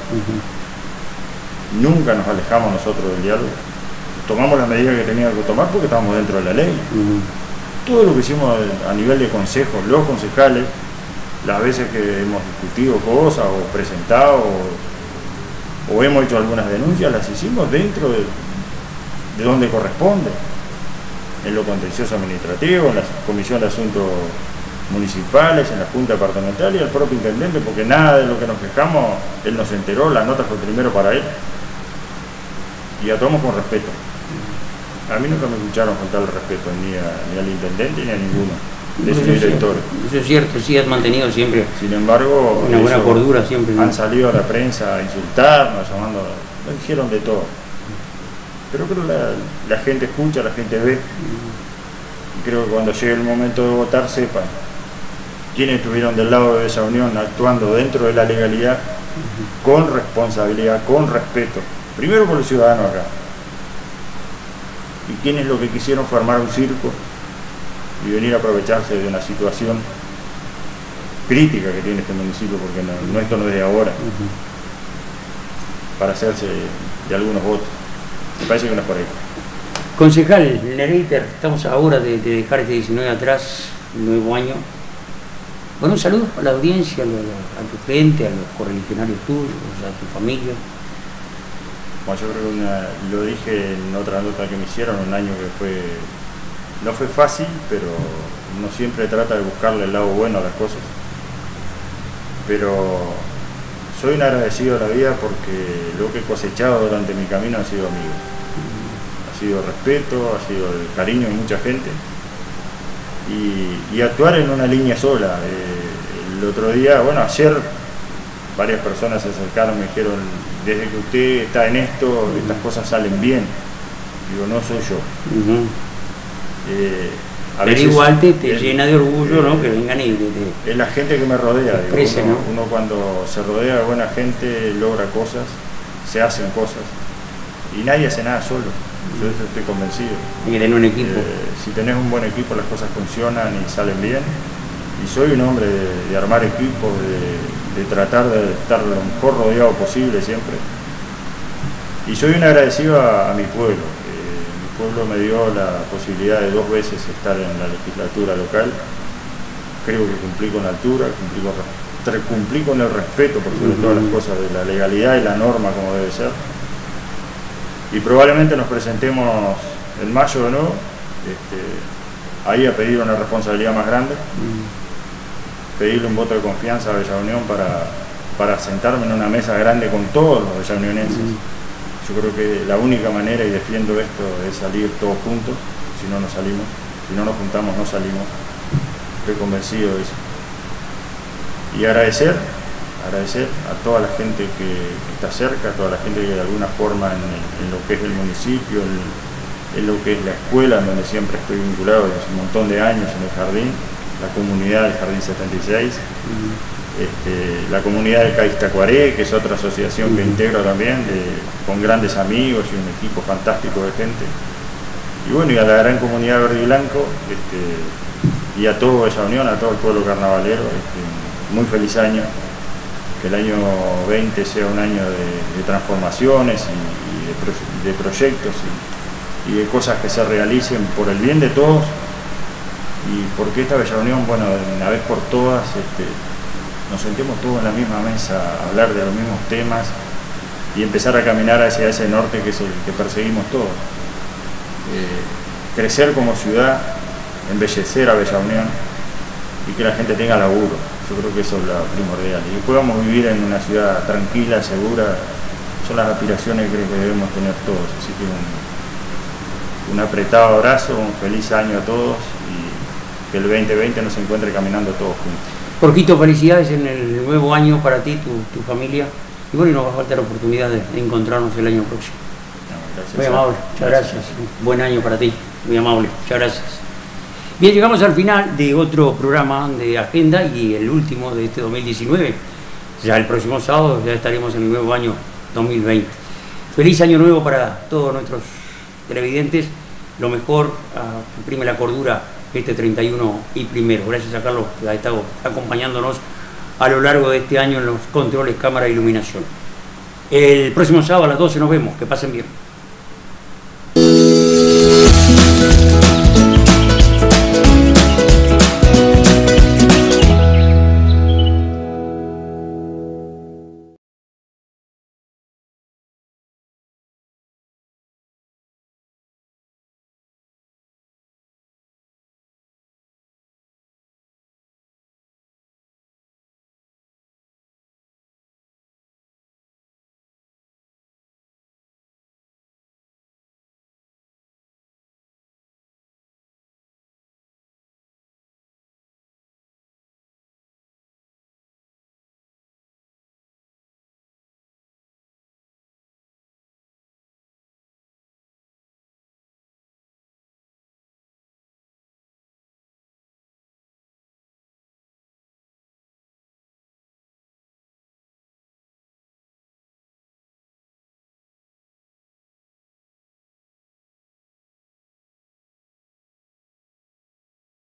Nunca nos alejamos nosotros del diálogo. Tomamos las medidas que teníamos que tomar porque estábamos dentro de la ley. Todo lo que hicimos a nivel de consejos, los concejales, las veces que hemos discutido cosas o presentado o hemos hecho algunas denuncias, las hicimos dentro de donde corresponde, en lo contencioso administrativo, en la Comisión de Asuntos Municipales, en la Junta Departamental y al propio intendente, porque nada de lo que nos quejamos, él nos enteró, la nota fue primero para él y actuamos con respeto. A mí nunca me escucharon faltar el respeto ni al intendente ni a ninguno de sus directores. Eso es cierto, sí, has mantenido siempre. Sin embargo, una buena cordura siempre. Han salido a la prensa a insultarnos, llamando, dijeron de todo. Pero creo que la gente escucha, la gente ve. Y creo que cuando llegue el momento de votar sepan quiénes estuvieron del lado de esa unión actuando dentro de la legalidad, con responsabilidad, con respeto. Primero por el ciudadano acá. Y quiénes lo que quisieron fue armar un circo y venir a aprovecharse de una situación crítica que tiene este municipio, porque esto no es de ahora, para hacerse de algunos votos. Me parece que no es por ahí. Concejal Nereiter, estamos ahora de dejar este 19 atrás, nuevo año. Bueno, un saludo a la audiencia, a tu gente, a los correligionarios tuyos, a tu familia. Bueno, yo creo que lo dije en otra nota que me hicieron, un año que no fue fácil, pero uno siempre trata de buscarle el lado bueno a las cosas. Pero soy un agradecido a la vida porque lo que he cosechado durante mi camino han sido amigos. Ha sido respeto, ha sido el cariño de mucha gente. Y actuar en una línea sola. El otro día, bueno, ayer varias personas se acercaron y me dijeron, desde que usted está en esto, estas cosas salen bien. Digo, no soy yo. Pero igual te llena de orgullo, ¿no? Que vengan y es la gente que me rodea. Exprese, digo, ¿no? Uno cuando se rodea de buena gente logra cosas, se hacen cosas. Y nadie hace nada solo. Yo de eso estoy convencido. Hay que tener un equipo. Si tenés un buen equipo, las cosas funcionan y salen bien. Y soy un hombre de armar equipos, de tratar de estar lo mejor rodeado posible siempre. Y soy un agradecido a mi pueblo. Mi pueblo me dio la posibilidad de 2 veces estar en la legislatura local. Creo que cumplí con la altura, cumplí con el respeto por sobre todas las cosas de la legalidad y la norma como debe ser. Y probablemente nos presentemos en mayo de nuevo, ahí a pedir una responsabilidad más grande, pedirle un voto de confianza a Bella Unión para sentarme en una mesa grande con todos los bellaunionenses. Yo creo que la única manera, y defiendo esto, es salir todos juntos. Si no nos salimos, si no nos juntamos no salimos. Estoy convencido de eso. Y agradecer a toda la gente que está cerca, a toda la gente que de alguna forma en lo que es el municipio, en lo que es la escuela, donde siempre estoy vinculado desde hace un montón de años en el jardín, la comunidad del Jardín 76, la comunidad del CAIS Tacuaré, que es otra asociación que integro también, con grandes amigos y un equipo fantástico de gente. Y bueno, y a la gran comunidad verde y blanco, y a todo Bella Unión, a todo el pueblo carnavalero, muy feliz año, que el año 20 sea un año de transformaciones y de proyectos y de cosas que se realicen por el bien de todos, y porque esta Bella Unión, bueno, de una vez por todas, nos sentemos todos en la misma mesa a hablar de los mismos temas y empezar a caminar hacia ese norte que es el que perseguimos todos. Crecer como ciudad, embellecer a Bella Unión y que la gente tenga laburo. Yo creo que eso es lo primordial. Y que podamos vivir en una ciudad tranquila, segura, son las aspiraciones que creo que debemos tener todos. Así que un apretado abrazo, un feliz año a todos y que el 2020 nos encuentre caminando todos juntos. Jorgito, felicidades en el nuevo año para ti, tu familia. Y bueno, y nos va a faltar la oportunidad de encontrarnos el año próximo. Gracias. Muy amable, muchas gracias. Buen año para ti, muy amable, muchas gracias. Bien, llegamos al final de otro programa de Agenda y el último de este 2019. Ya el próximo sábado ya estaremos en el nuevo año 2020. Feliz año nuevo para todos nuestros televidentes. Lo mejor, imprime la cordura este 31 y primero. Gracias a Carlos que ha estado acompañándonos a lo largo de este año en los controles, cámara e iluminación. El próximo sábado a las 12 nos vemos. Que pasen bien.